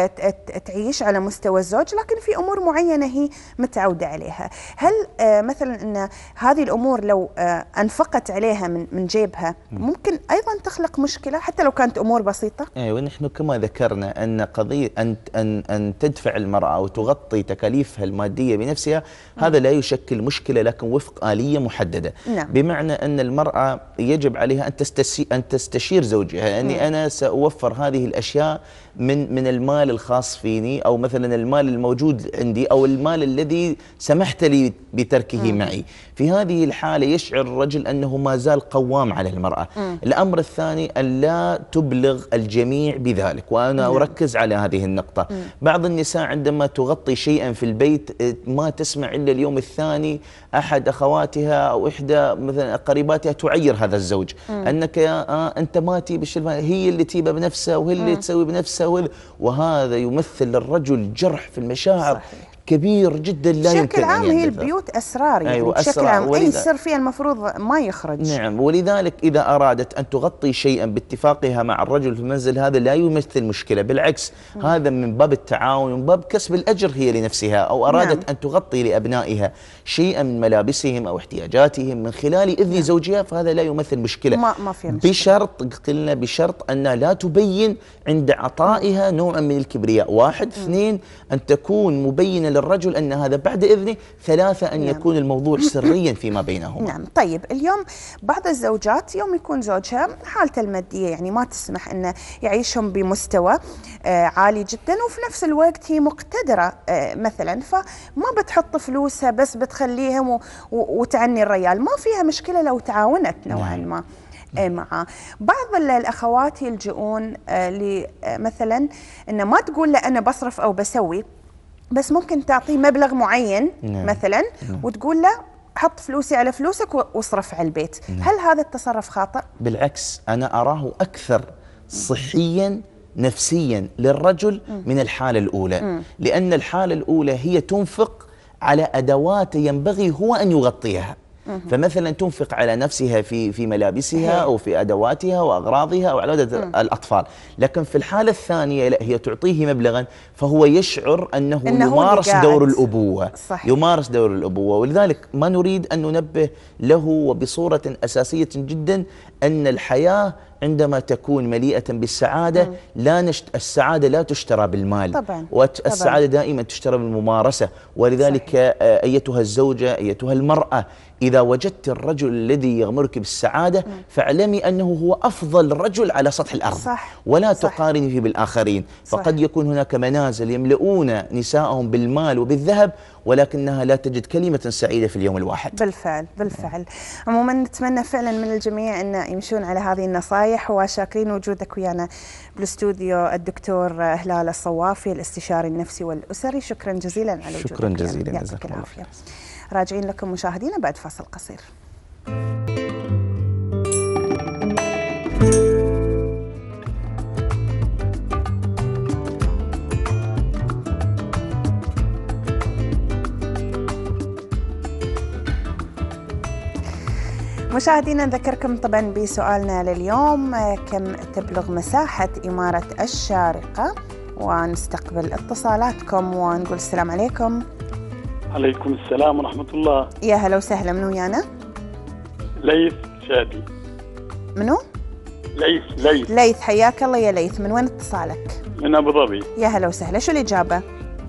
تعيش على مستوى الزوج، لكن في أمور معينة هي متعودة عليها، هل مثلا أن هذه الأمور لو أنفقت عليها من جيبها ممكن أيضا تخلق مشكلة حتى لو كانت أمور بسيطة؟ أيوة، ونحن كما ذكرنا أن قضية أن تدفع المرأة وتغطي تكاليفها المادية بنفسها، هذا لا يشكل مشكلة، لكن وفق آلية محددة. بمعنى أن المرأة يجب عليها أن تستشير زوجها، يعني أنا سأوفر هذه الأشياء من المال الخاص فيني، أو مثلا المال الموجود عندي، أو المال الذي سمحت لي بتركه معي. في هذه الحالة يشعر الرجل أنه ما زال قوام على المرأة. الأمر الثاني أن لا تبلغ الجميع بذلك، وأنا أركز على هذه النقطة. بعض النساء عندما تغطي شيئا في البيت ما تسمع إلا اليوم الثاني أحد أخواتها أو إحدى مثلا قريباتها تعير هذا الزوج، أنك أنت ما تجيب هي اللي تجيبه بنفسها وهي اللي تسوي بنفسها، وهذا يمثل للرجل جرح في المشاعر كبير جدا لا يمكن أن يندفع. بشكل عام هي البيوت أسرار، يعني بشكل عام أي سر فيها المفروض ما يخرج. نعم، ولذلك إذا أرادت أن تغطي شيئا باتفاقها مع الرجل في المنزل، هذا لا يمثل مشكلة، بالعكس هذا من باب التعاون ومن باب كسب الأجر هي لنفسها. أو أرادت أن تغطي لأبنائها شيئا من ملابسهم أو احتياجاتهم من خلال إذن زوجها، فهذا لا يمثل مشكلة. ما في مشكلة، بشرط أن لا تبين عند عطائها نوعا من الكبرياء. 1 2 أن تكون مبينة للرجل أن هذا بعد إذنه. 3 أن يكون الموضوع سريا فيما بينهما. نعم. طيب اليوم بعض الزوجات يوم يكون زوجها حالته المادية يعني ما تسمح أنه يعيشهم بمستوى عالي جدا، وفي نفس الوقت هي مقتدرة مثلا، فما بتحط فلوسها بس بتخليهم وتعني الريال. ما فيها مشكلة لو تعاونت نوعا ما مع بعض الأخوات يلجؤون مثلا أنه ما تقول له أنا بصرف أو بسوي، بس ممكن تعطيه مبلغ معين مثلا وتقول له حط فلوسي على فلوسك واصرف على البيت. هل هذا التصرف خاطئ؟ بالعكس، أنا أراه أكثر صحيا نفسيا للرجل من الحالة الأولى، لأن الحالة الأولى هي تنفق على أدوات ينبغي هو أن يغطيها. فمثلا تنفق على نفسها في ملابسها أو في أدواتها وأغراضها أو على الأطفال، لكن في الحالة الثانية لا، هي تعطيه مبلغا فهو يشعر أنه يمارس دور الأبوة. يمارس دور الأبوة، ولذلك ما نريد أن ننبه له وبصورة أساسية جدا أن الحياة عندما تكون مليئة بالسعادة السعادة لا تشترى بالمال طبعا. والسعادة دائما تشترى بالممارسة. ولذلك أيتها الزوجة أيتها المرأة إذا وجدت الرجل الذي يغمرك بالسعادة فاعلمي أنه هو أفضل رجل على سطح الأرض. ولا تقارني فيه بالآخرين. فقد يكون هناك منازل يملؤون نساءهم بالمال وبالذهب ولكنها لا تجد كلمة سعيدة في اليوم الواحد. بالفعل. عموما نتمنى فعلا من الجميع أن يمشون على هذه النصائح، وشاكرين وجودك ويانا بالاستوديو الدكتور هلال الصوافي الاستشاري النفسي والأسري. شكرا جزيلا على وجودك. شكرا جزيلا. يعطيك العافية. راجعين لكم مشاهدينا بعد فاصل قصير. مشاهدينا نذكركم طبعا بسؤالنا لليوم، كم تبلغ مساحة إمارة الشارقة؟ ونستقبل اتصالاتكم ونقول السلام عليكم. عليكم السلام ورحمة الله. يا هلا وسهلا، منو ويانا؟ ليث شادي. منو؟ ليث حياك الله يا ليث، من وين اتصالك؟ من أبو ظبي. يا هلا وسهلا، شو الإجابة؟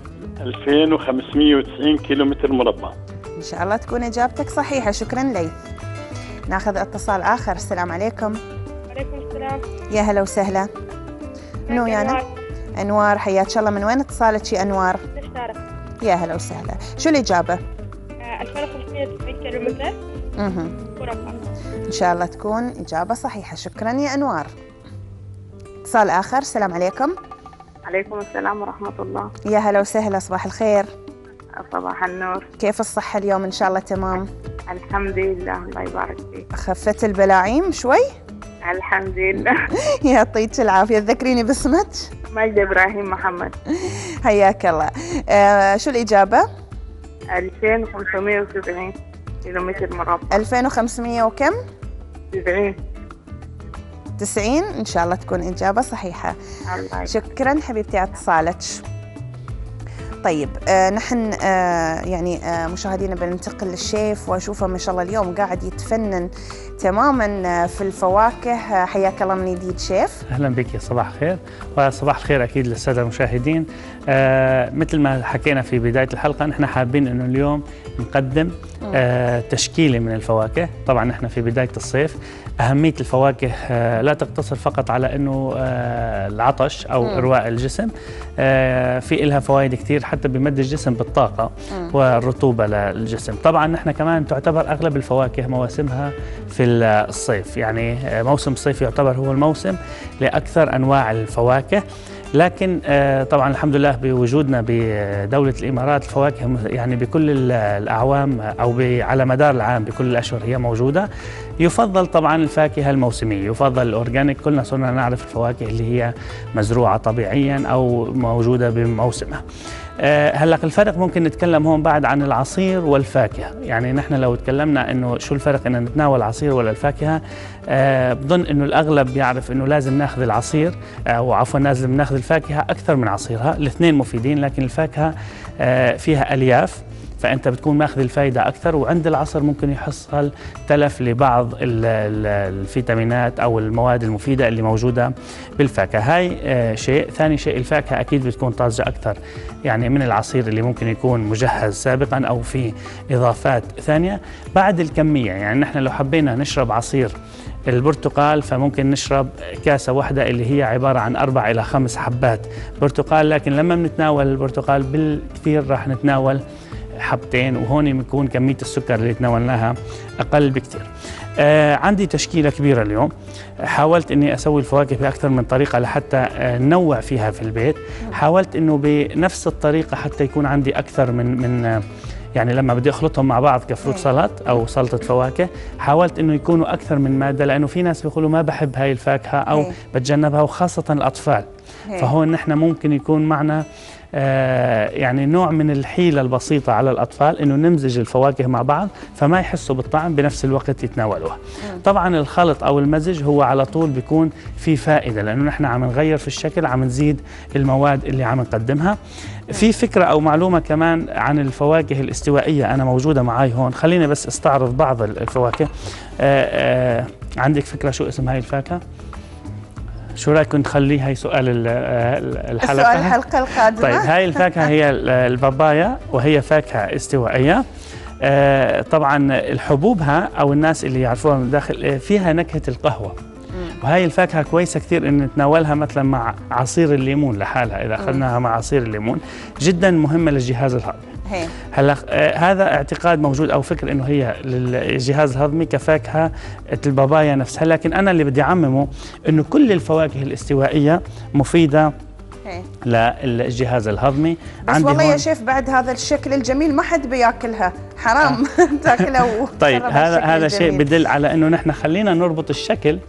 2590 كيلومتر مربع. إن شاء الله تكون إجابتك صحيحة. شكرا ليث. ناخذ اتصال آخر. السلام عليكم. وعليكم السلام. يا هلا وسهلا، منو ويانا؟ أنوار حياك الله، من وين اتصالك يا أنوار؟ الشارقة. يا هلا وسهلا، شو الإجابة؟ 2590 كيلومتر مربع. إن شاء الله تكون إجابة صحيحة. شكرا يا أنوار. اتصال آخر. السلام عليكم. عليكم السلام ورحمة الله. يا هلا وسهلا، صباح الخير. صباح النور. كيف الصحة اليوم؟ إن شاء الله تمام. الحمد لله، الله يبارك فيك. خفت البلاعيم شوي؟ الحمد لله. يعطيك العافية. تذكريني باسمك؟ مجد إبراهيم محمد. حياك الله. شو الإجابة؟ 2570 كيلومتر مربع. 2500 وكم؟ 90. إن شاء الله تكون إجابة صحيحة. شكرا حبيبتي على اتصالك. طيب نحن يعني مشاهدينا بننتقل للشيف، واشوفه ما شاء الله اليوم قاعد يتفنن تماما في الفواكه. حياك الله من جديد شيف. اهلا بك، صباح الخير. وصباح الخير اكيد للساده المشاهدين. مثل ما حكينا في بدايه الحلقه، نحن حابين انه اليوم نقدم تشكيله من الفواكه. طبعا نحن في بدايه الصيف، اهميه الفواكه لا تقتصر فقط على انه العطش او ارواء الجسم، في لها فوائد كثير حتى بمد الجسم بالطاقه والرطوبه للجسم. طبعا نحن كمان تعتبر اغلب الفواكه مواسمها في الصيف، يعني موسم الصيف يعتبر هو الموسم لاكثر انواع الفواكه. لكن طبعا الحمد لله بوجودنا بدولة الإمارات الفواكه يعني بكل الأعوام أو على مدار العام بكل الأشهر هي موجودة. يفضل طبعا الفاكهة الموسمية، يفضل الأورجانيك. كلنا صرنا نعرف الفواكه اللي هي مزروعة طبيعيا أو موجودة بموسمها. هلا الفرق ممكن نتكلم هون بعد عن العصير والفاكهة. يعني نحن لو تكلمنا انه شو الفرق ان نتناول عصير ولا الفاكهة، بظن انه الاغلب يعرف انه لازم ناخذ العصير او عفوا لازم ناخذ الفاكهة اكثر من عصيرها. الاثنين مفيدين، لكن الفاكهة فيها الياف فانت بتكون ماخذ الفائده اكثر، وعند العصر ممكن يحصل تلف لبعض الفيتامينات او المواد المفيده اللي موجوده بالفاكهه. هاي شيء. ثاني شيء الفاكهه اكيد بتكون طازجه اكثر يعني من العصير اللي ممكن يكون مجهز سابقا او في اضافات ثانيه. بعد الكميه، يعني نحن لو حبينا نشرب عصير البرتقال فممكن نشرب كاسة واحدة اللي هي عبارة عن 4 إلى 5 حبات برتقال، لكن لما بنتناول البرتقال بالكثير راح نتناول حبتين، وهون بيكون كمية السكر اللي تناولناها أقل بكثير. عندي تشكيلة كبيرة اليوم، حاولت أني أسوي الفواكه بأكثر من طريقة لحتى ننوع فيها في البيت. حاولت أنه بنفس الطريقة حتى يكون عندي أكثر من يعني لما بدي أخلطهم مع بعض كفروت سلطة أو سلطة فواكه، حاولت أنه يكونوا أكثر من مادة، لأنه في ناس بيقولوا ما بحب هاي الفاكهة أو بتجنبها، وخاصة الأطفال. فهون نحن ممكن يكون معنا يعني نوع من الحيلة البسيطة على الأطفال، إنه نمزج الفواكه مع بعض فما يحسوا بالطعم بنفس الوقت يتناولوها. طبعا الخلط أو المزج هو على طول بيكون في فائدة، لأنه نحن عم نغير في الشكل، عم نزيد المواد اللي عم نقدمها. في فكرة أو معلومة كمان عن الفواكه الاستوائية أنا موجودة معاي هون. خلينا بس استعرض بعض الفواكه. عندك فكرة شو اسم هاي الفاكهة؟ شو رايكم نخلي هي سؤال الحلقه؟ سؤال الحلقه القادمه. طيب هاي الفاكهه هي البابايا، وهي فاكهه استوائيه. طبعا الحبوبها او الناس اللي يعرفوها من داخل فيها نكهه القهوه. وهي الفاكهه كويسه كثير ان نتناولها مثلا مع عصير الليمون لحالها، اذا اخذناها مع عصير الليمون جدا مهمه للجهاز الهضمي. هلا هذا اعتقاد موجود او فكر انه هي للجهاز الهضمي كفاكهه البابايا نفسها، لكن انا اللي بدي اعممه انه كل الفواكه الاستوائيه مفيده للجهاز الهضمي. بس والله يا شيف بعد هذا الشكل الجميل ما حد بياكلها، حرام تاكلها. طيب هذا شيء بدل على انه نحن خلينا نربط الشكل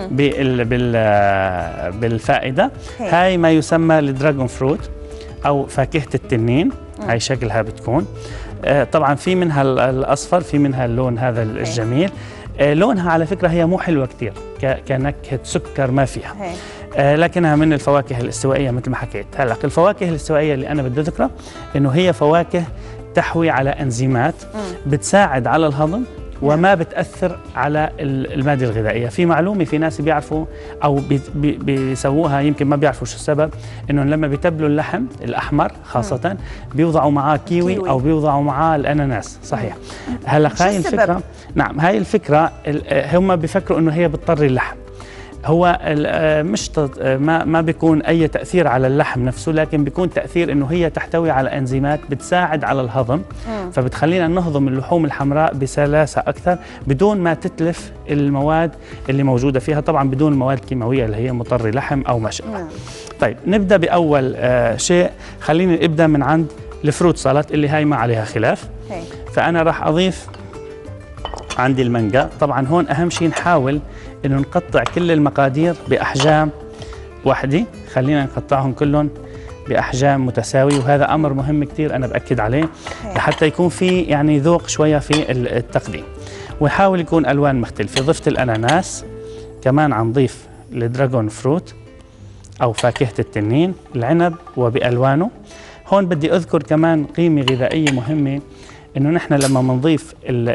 بالفائده. هاي ما يسمى الدراجون فروت او فاكهه التنين. هاي شكلها بتكون طبعا في منها الاصفر، في منها اللون هذا الجميل. لونها على فكره هي مو حلوه كثير كنكهه سكر ما فيها، لكنها من الفواكه الاستوائيه مثل ما حكيت. هلا الفواكه الاستوائيه اللي انا بدي اذكرها انه هي فواكه تحوي على انزيمات بتساعد على الهضم وما بتأثر على المادة الغذائية. في معلومة في ناس بيعرفوا أو بيسووها يمكن ما بيعرفوا شو السبب، إنه لما بيتبلوا اللحم الأحمر خاصة بيوضعوا معاه كيوي أو بيوضعوا معاه الأناناس. صحيح. هلا هاي الفكرة، نعم هاي الفكرة هم بيفكروا إنه هي بتطري اللحم. هو مش ما بيكون أي تأثير على اللحم نفسه، لكن بيكون تأثير إنه هي تحتوي على أنزيمات بتساعد على الهضم، فبتخلينا نهضم اللحوم الحمراء بسلاسة أكثر بدون ما تتلف المواد اللي موجودة فيها، طبعا بدون المواد الكيماوية اللي هي مطري لحم أو ما شابه. طيب نبدأ بأول شيء، خليني أبدأ من عند الفروت سالاد اللي هاي ما عليها خلاف. فأنا راح أضيف عندي المانجا. طبعا هون أهم شيء نحاول إنه نقطع كل المقادير بأحجام واحدة، خلينا نقطعهم كلهم بأحجام متساوية، وهذا أمر مهم كتير أنا بأكد عليه لحتى يكون في يعني ذوق شوية في التقديم، ويحاول يكون ألوان مختلفة. ضفت الأناناس، كمان عم نضيف الدراجون فروت أو فاكهة التنين، العنب وبألوانه. هون بدي أذكر كمان قيمة غذائية مهمة، إنه نحن لما منضيف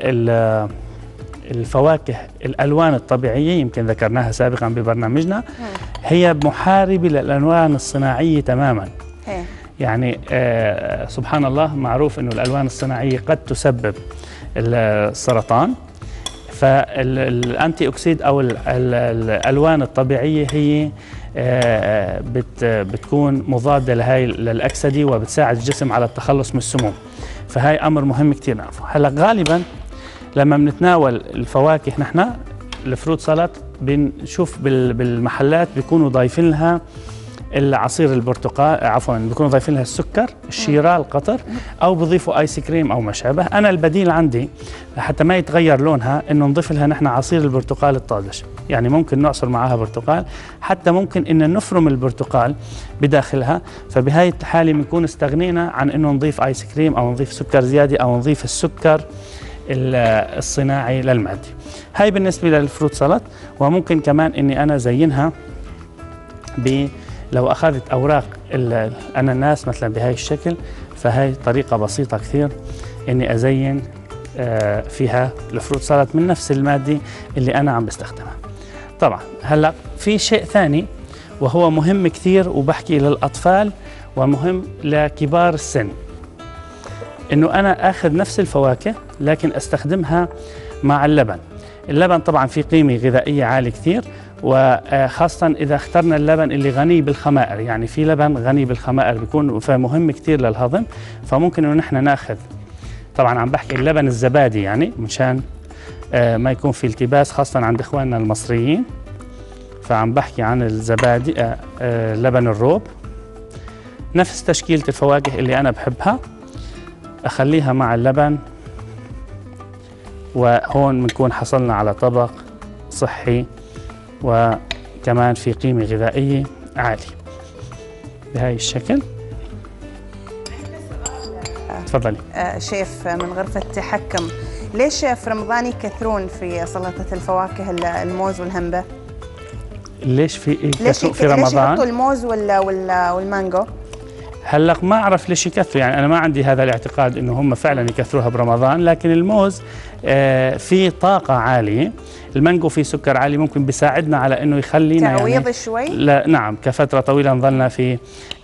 الفواكه الألوان الطبيعية يمكن ذكرناها سابقا ببرنامجنا، هي محاربة للألوان الصناعية تماما. يعني سبحان الله، معروف أنه الألوان الصناعية قد تسبب السرطان، فالأنتي أكسيد أو الألوان الطبيعية هي بتكون مضادة للأكسدة وبتساعد الجسم على التخلص من السموم، فهاي أمر مهم كتير نعرفه. هلا غالبا لما بنتناول الفواكه نحن الفروت سالاد بنشوف بالمحلات بيكونوا ضايفين لها العصير البرتقال، عفوا بيكونوا ضايفين لها السكر، الشيرة، القطر، او بضيفوا ايس كريم او ما شابه. انا البديل عندي حتى ما يتغير لونها انه نضيف لها نحن عصير البرتقال الطازج، يعني ممكن نعصر معها برتقال، حتى ممكن ان نفرم البرتقال بداخلها، فبهاي الحالة بنكون استغنينا عن انه نضيف ايس كريم او نضيف سكر زيادة او نضيف السكر الصناعي للمعدة. هاي بالنسبة للفروت سالاد. وممكن كمان اني انا زينها لو اخذت اوراق الاناناس مثلا بهاي الشكل، فهاي طريقة بسيطة كثير اني ازين فيها الفروت سالاد من نفس المادة اللي انا عم بستخدمها. طبعا هلا في شيء ثاني وهو مهم كثير وبحكي للاطفال ومهم لكبار السن، انه انا اخذ نفس الفواكه لكن استخدمها مع اللبن. اللبن طبعا فيه قيمة غذائية عالية كثير، وخاصة إذا اخترنا اللبن اللي غني بالخمائر، يعني في لبن غني بالخمائر بيكون فمهم كثير للهضم، فممكن إنه نحن ناخذ، طبعا عم بحكي اللبن الزبادي يعني مشان ما يكون في التباس خاصة عند إخواننا المصريين، فعم بحكي عن الزبادي لبن الروب، نفس تشكيلة الفواكه اللي أنا بحبها أخليها مع اللبن، وهون بنكون حصلنا على طبق صحي وكمان في قيمة غذائية عالية بهاي الشكل. تفضلي. شيف من غرفة التحكم، ليش شيف رمضان يكثرون في سلطة الفواكه الموز والهنبة؟ ليش في رمضان؟ ليش يحطوا الموز والمانجو؟ هلا ما اعرف ليش يكثروا، يعني انا ما عندي هذا الاعتقاد انه هم فعلا يكثروها برمضان، لكن الموز فيه طاقه عاليه، المانجو فيه سكر عالي، ممكن بيساعدنا على انه يخلينا تعويض يعني شوي. لا نعم، كفتره طويله نظلنا في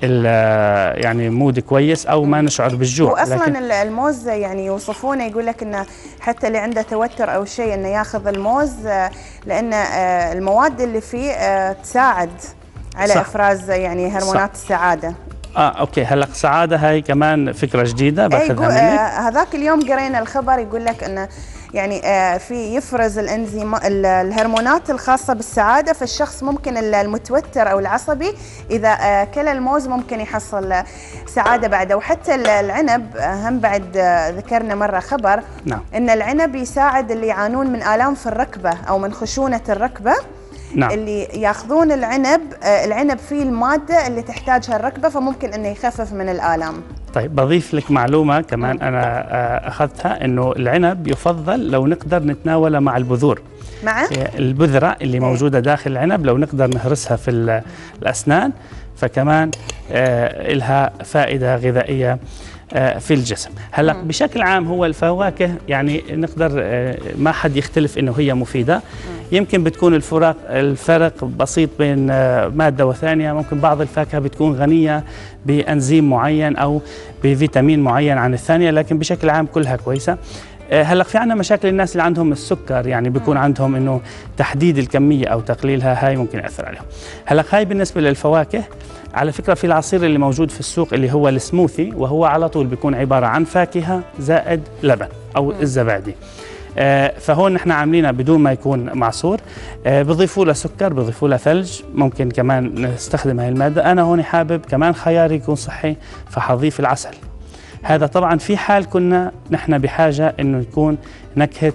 يعني مود كويس او ما نشعر بالجوع. واصلا الموز يعني يوصفونه، يقول لك انه حتى اللي عنده توتر او شيء انه ياخذ الموز، لان المواد اللي فيه تساعد على صح. افراز يعني هرمونات السعاده. اوكي، هلا السعاده هاي كمان فكره جديده باخذها منك. هذاك اليوم قرينا الخبر يقول لك انه يعني في يفرز الانزيم الهرمونات الخاصه بالسعاده، فالشخص ممكن المتوتر او العصبي اذا كل الموز ممكن يحصل سعاده بعده. وحتى العنب هم بعد ذكرنا مره خبر نعم. ان العنب يساعد اللي يعانون من الام في الركبه او من خشونه الركبه. نعم. اللي ياخذون العنب فيه الماده اللي تحتاجها الركبه، فممكن انه يخفف من الالام. طيب بضيف لك معلومه كمان انا اخذتها، انه العنب يفضل لو نقدر نتناوله مع البذور. مع البذره اللي موجوده داخل العنب لو نقدر نهرسها في الاسنان، فكمان لها فائده غذائيه في الجسم. هلا بشكل عام هو الفواكه يعني نقدر ما حد يختلف انه هي مفيده. يمكن بتكون الفرق بسيط بين ماده وثانيه، ممكن بعض الفاكهه بتكون غنيه بانزيم معين او بفيتامين معين عن الثانيه، لكن بشكل عام كلها كويسه. هلا في عندنا مشاكل الناس اللي عندهم السكر، يعني بيكون عندهم انه تحديد الكميه او تقليلها، هاي ممكن ياثر عليهم. هلا هاي بالنسبه للفواكه. على فكره في العصير اللي موجود في السوق اللي هو السموثي، وهو على طول بيكون عباره عن فاكهه زائد لبن او الزبادي. فهون نحن عاملينها بدون ما يكون معصور، بضيفوا له سكر، بضيفوا له ثلج، ممكن كمان نستخدم هاي الماده. انا هون حابب كمان خياري يكون صحي، فحضيف العسل. هذا طبعا في حال كنا نحن بحاجه انه يكون نكهه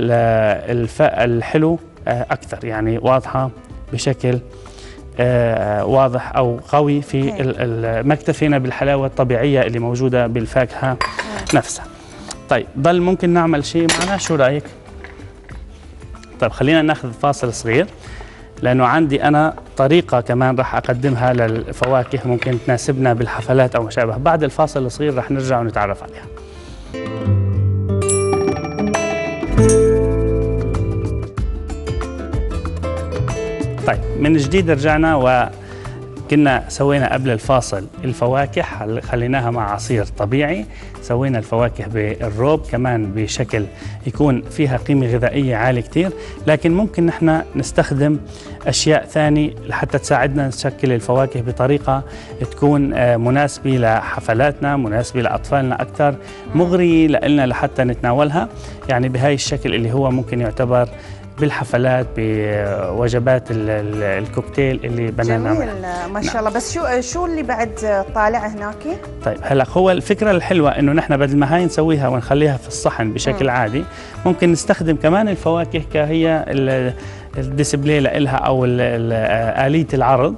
الحلو اكثر، يعني واضحه بشكل واضح او قوي في ما اكتفينا بالحلاوه الطبيعيه اللي موجوده بالفاكهه نفسها. طيب ضل ممكن نعمل شيء معنا، شو رايك؟ طيب خلينا ناخذ فاصل صغير، لانه عندي انا طريقه كمان راح اقدمها للفواكه ممكن تناسبنا بالحفلات او ما شابه. بعد الفاصل الصغير راح نرجع ونتعرف عليها. طيب من جديد رجعنا، وكنا سوينا قبل الفاصل الفواكه خليناها مع عصير طبيعي، سوينا الفواكه بالروب كمان بشكل يكون فيها قيمة غذائية عالية كتير، لكن ممكن نحن نستخدم أشياء ثانية لحتى تساعدنا نشكل الفواكه بطريقة تكون مناسبة لحفلاتنا، مناسبة لأطفالنا أكثر، مغرية لنا لحتى نتناولها، يعني بهاي الشكل اللي هو ممكن يعتبر بالحفلات بوجبات الكوكتيل اللي بدنا نعملها. جميل ما شاء الله. بس شو اللي بعد طالع هناك؟ طيب هلا هو الفكره الحلوه انه نحن بدل ما هاي نسويها ونخليها في الصحن بشكل عادي، ممكن نستخدم كمان الفواكه كهي الديسبلاي لها او آلية العرض،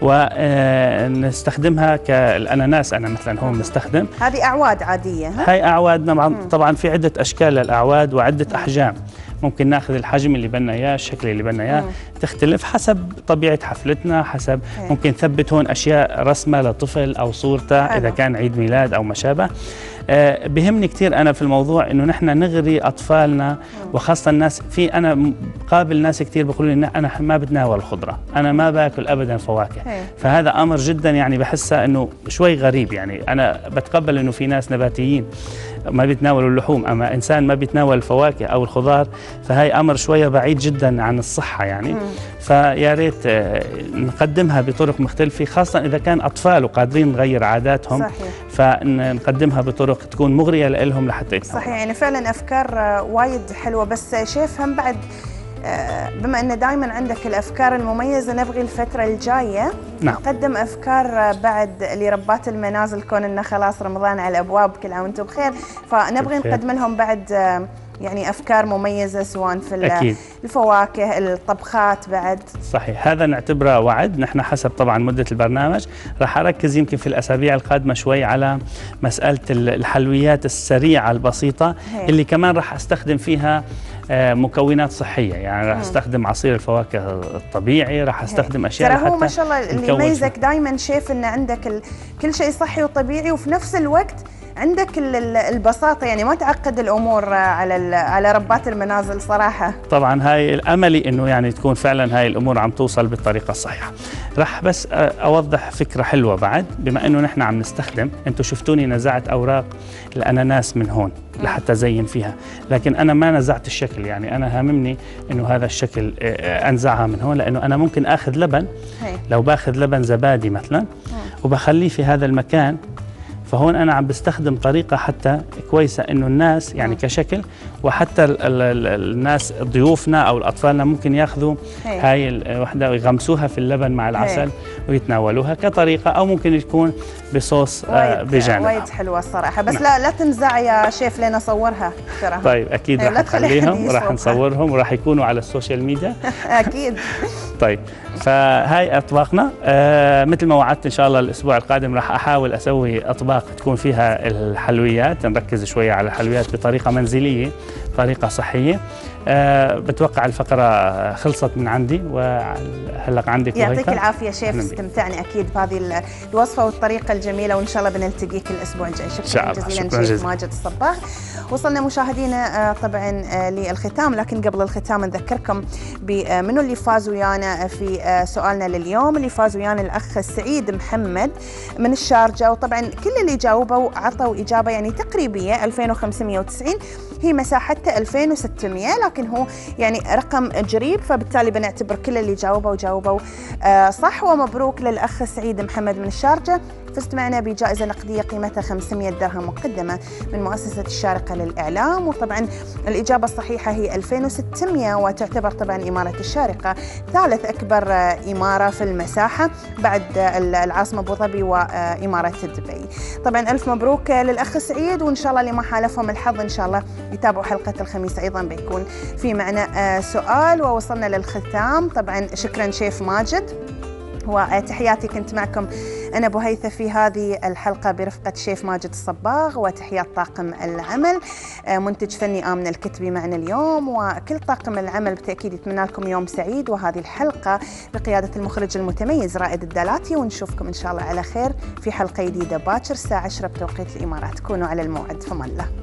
ونستخدمها كالاناناس. انا مثلا هون بستخدم هذه اعواد عاديه. هاي اعواد طبعا في عده اشكال للاعواد وعده احجام، ممكن ناخذ الحجم اللي بدنا اياه، الشكل اللي بدنا اياه، تختلف حسب طبيعه حفلتنا، حسب ممكن نثبت هون اشياء رسمه لطفل او صورته اذا كان عيد ميلاد او ما شابه. بهمني كثير انا في الموضوع انه نحن نغري اطفالنا، وخاصه الناس انا قابل ناس كثير بيقولوا لي انا ما بتناول الخضره، انا ما باكل ابدا فواكه. فهذا امر جدا يعني بحسه انه شوي غريب، يعني انا بتقبل انه في ناس نباتيين ما بيتناولوا اللحوم، اما انسان ما بيتناول الفواكه او الخضار، فهي امر شويه بعيد جدا عن الصحه يعني. فيا ريت نقدمها بطرق مختلفه، خاصه اذا كان اطفال وقادرين نغير عاداتهم. صحيح. فنقدمها بطرق تكون مغريه لهم لحتى يتناولوا. صحيح، يعني فعلا افكار وايد حلوه. بس شيف هم بعد بما ان دائما عندك الافكار المميزه، نبغي الفتره الجايه نقدم افكار بعد لربات المنازل، كون انه خلاص رمضان على الابواب، كل عام وانتم بخير، فنبغي نقدم لهم بعد يعني افكار مميزه سواء في الفواكه، الطبخات بعد. صحيح، هذا نعتبره وعد. نحن حسب طبعا مده البرنامج راح اركز يمكن في الاسابيع القادمه شوي على مساله الحلويات السريعه البسيطه اللي كمان راح استخدم فيها مكونات صحيه، يعني راح استخدم عصير الفواكه الطبيعي، راح استخدم اشياء ترى هو حتى ما شاء الله اللي يميزك دائما شيف ان عندك كل شيء صحي وطبيعي، وفي نفس الوقت عندك البساطه، يعني ما تعقد الامور على ربات المنازل صراحه. طبعا هاي الاملي انه يعني تكون فعلا هاي الامور عم توصل بالطريقه الصحيحه. راح بس اوضح فكره حلوه بعد، بما انه نحن عم نستخدم، انتم شفتوني نزعت اوراق الاناناس من هون لحتى زين فيها، لكن انا ما نزعت الشكل، يعني انا هاممني انه هذا الشكل انزعها من هون، لانه انا ممكن اخذ لبن، لو باخذ لبن زبادي مثلا وبخليه في هذا المكان، فهون أنا عم بستخدم طريقة حتى كويسة إنه الناس يعني كشكل، وحتى الناس ضيوفنا أو أطفالنا ممكن ياخذوا هاي الوحدة ويغمسوها في اللبن مع العسل ويتناولوها كطريقة، أو ممكن تكون بصوص بجانب. وايد حلوة الصراحة، بس لا تنزع يا شيف لين أصورها ترى. طيب أكيد راح نخليهم وراح نصورهم وراح يكونوا على السوشيال ميديا. أكيد. طيب فهاي أطباقنا، مثل ما وعدت إن شاء الله الأسبوع القادم راح أحاول أسوي أطباق تكون فيها الحلويات، نركز شوية على الحلويات بطريقة منزلية، طريقة صحية. بتوقع الفقرة خلصت من عندي، وهلق عندك يعطيك العافية شيف، استمتعنا أكيد بهذه الوصفة والطريقة الجميلة، وإن شاء الله بنلتقيك الأسبوع الجاي. شكرا جزيلا شيف ماجد الصباغ. وصلنا مشاهدينا طبعا للختام، لكن قبل الختام نذكركم بمنو اللي فاز ويانا في سؤالنا لليوم. اللي فاز ويانا الأخ سعيد محمد من الشارجة، وطبعا كل اللي جاوبوا عطوا إجابة يعني تقريبية 2590، هي مساحتها 2600، لكن هو يعني رقم جريب، فبالتالي بنعتبر كل اللي جاوبوا صح. ومبروك للأخ سعيد محمد من الشارجة، فزت معنا بجائزة نقدية قيمتها 500 درهم مقدمة من مؤسسة الشارقة للإعلام. وطبعا الإجابة الصحيحة هي 2600، وتعتبر طبعا إمارة الشارقة ثالث أكبر إمارة في المساحة بعد العاصمة أبو ظبي وإمارة دبي. طبعا ألف مبروك للأخ سعيد، وإن شاء الله اللي ما حالفهم الحظ إن شاء الله يتابعوا حلقة الخميس، أيضا بيكون في معنا سؤال. ووصلنا للختام. طبعا شكرا شيف ماجد، وتحياتي كنت معكم أنا بهيثة في هذه الحلقة برفقة شيف ماجد الصباغ، وتحيات طاقم العمل، منتج فني آمن الكتبي معنا اليوم، وكل طاقم العمل بالتأكيد يتمنى لكم يوم سعيد. وهذه الحلقة بقيادة المخرج المتميز رائد الدلاتي، ونشوفكم إن شاء الله على خير في حلقة جديدة باكر الساعة 10 بتوقيت الإمارات. كونوا على الموعد، فمان الله.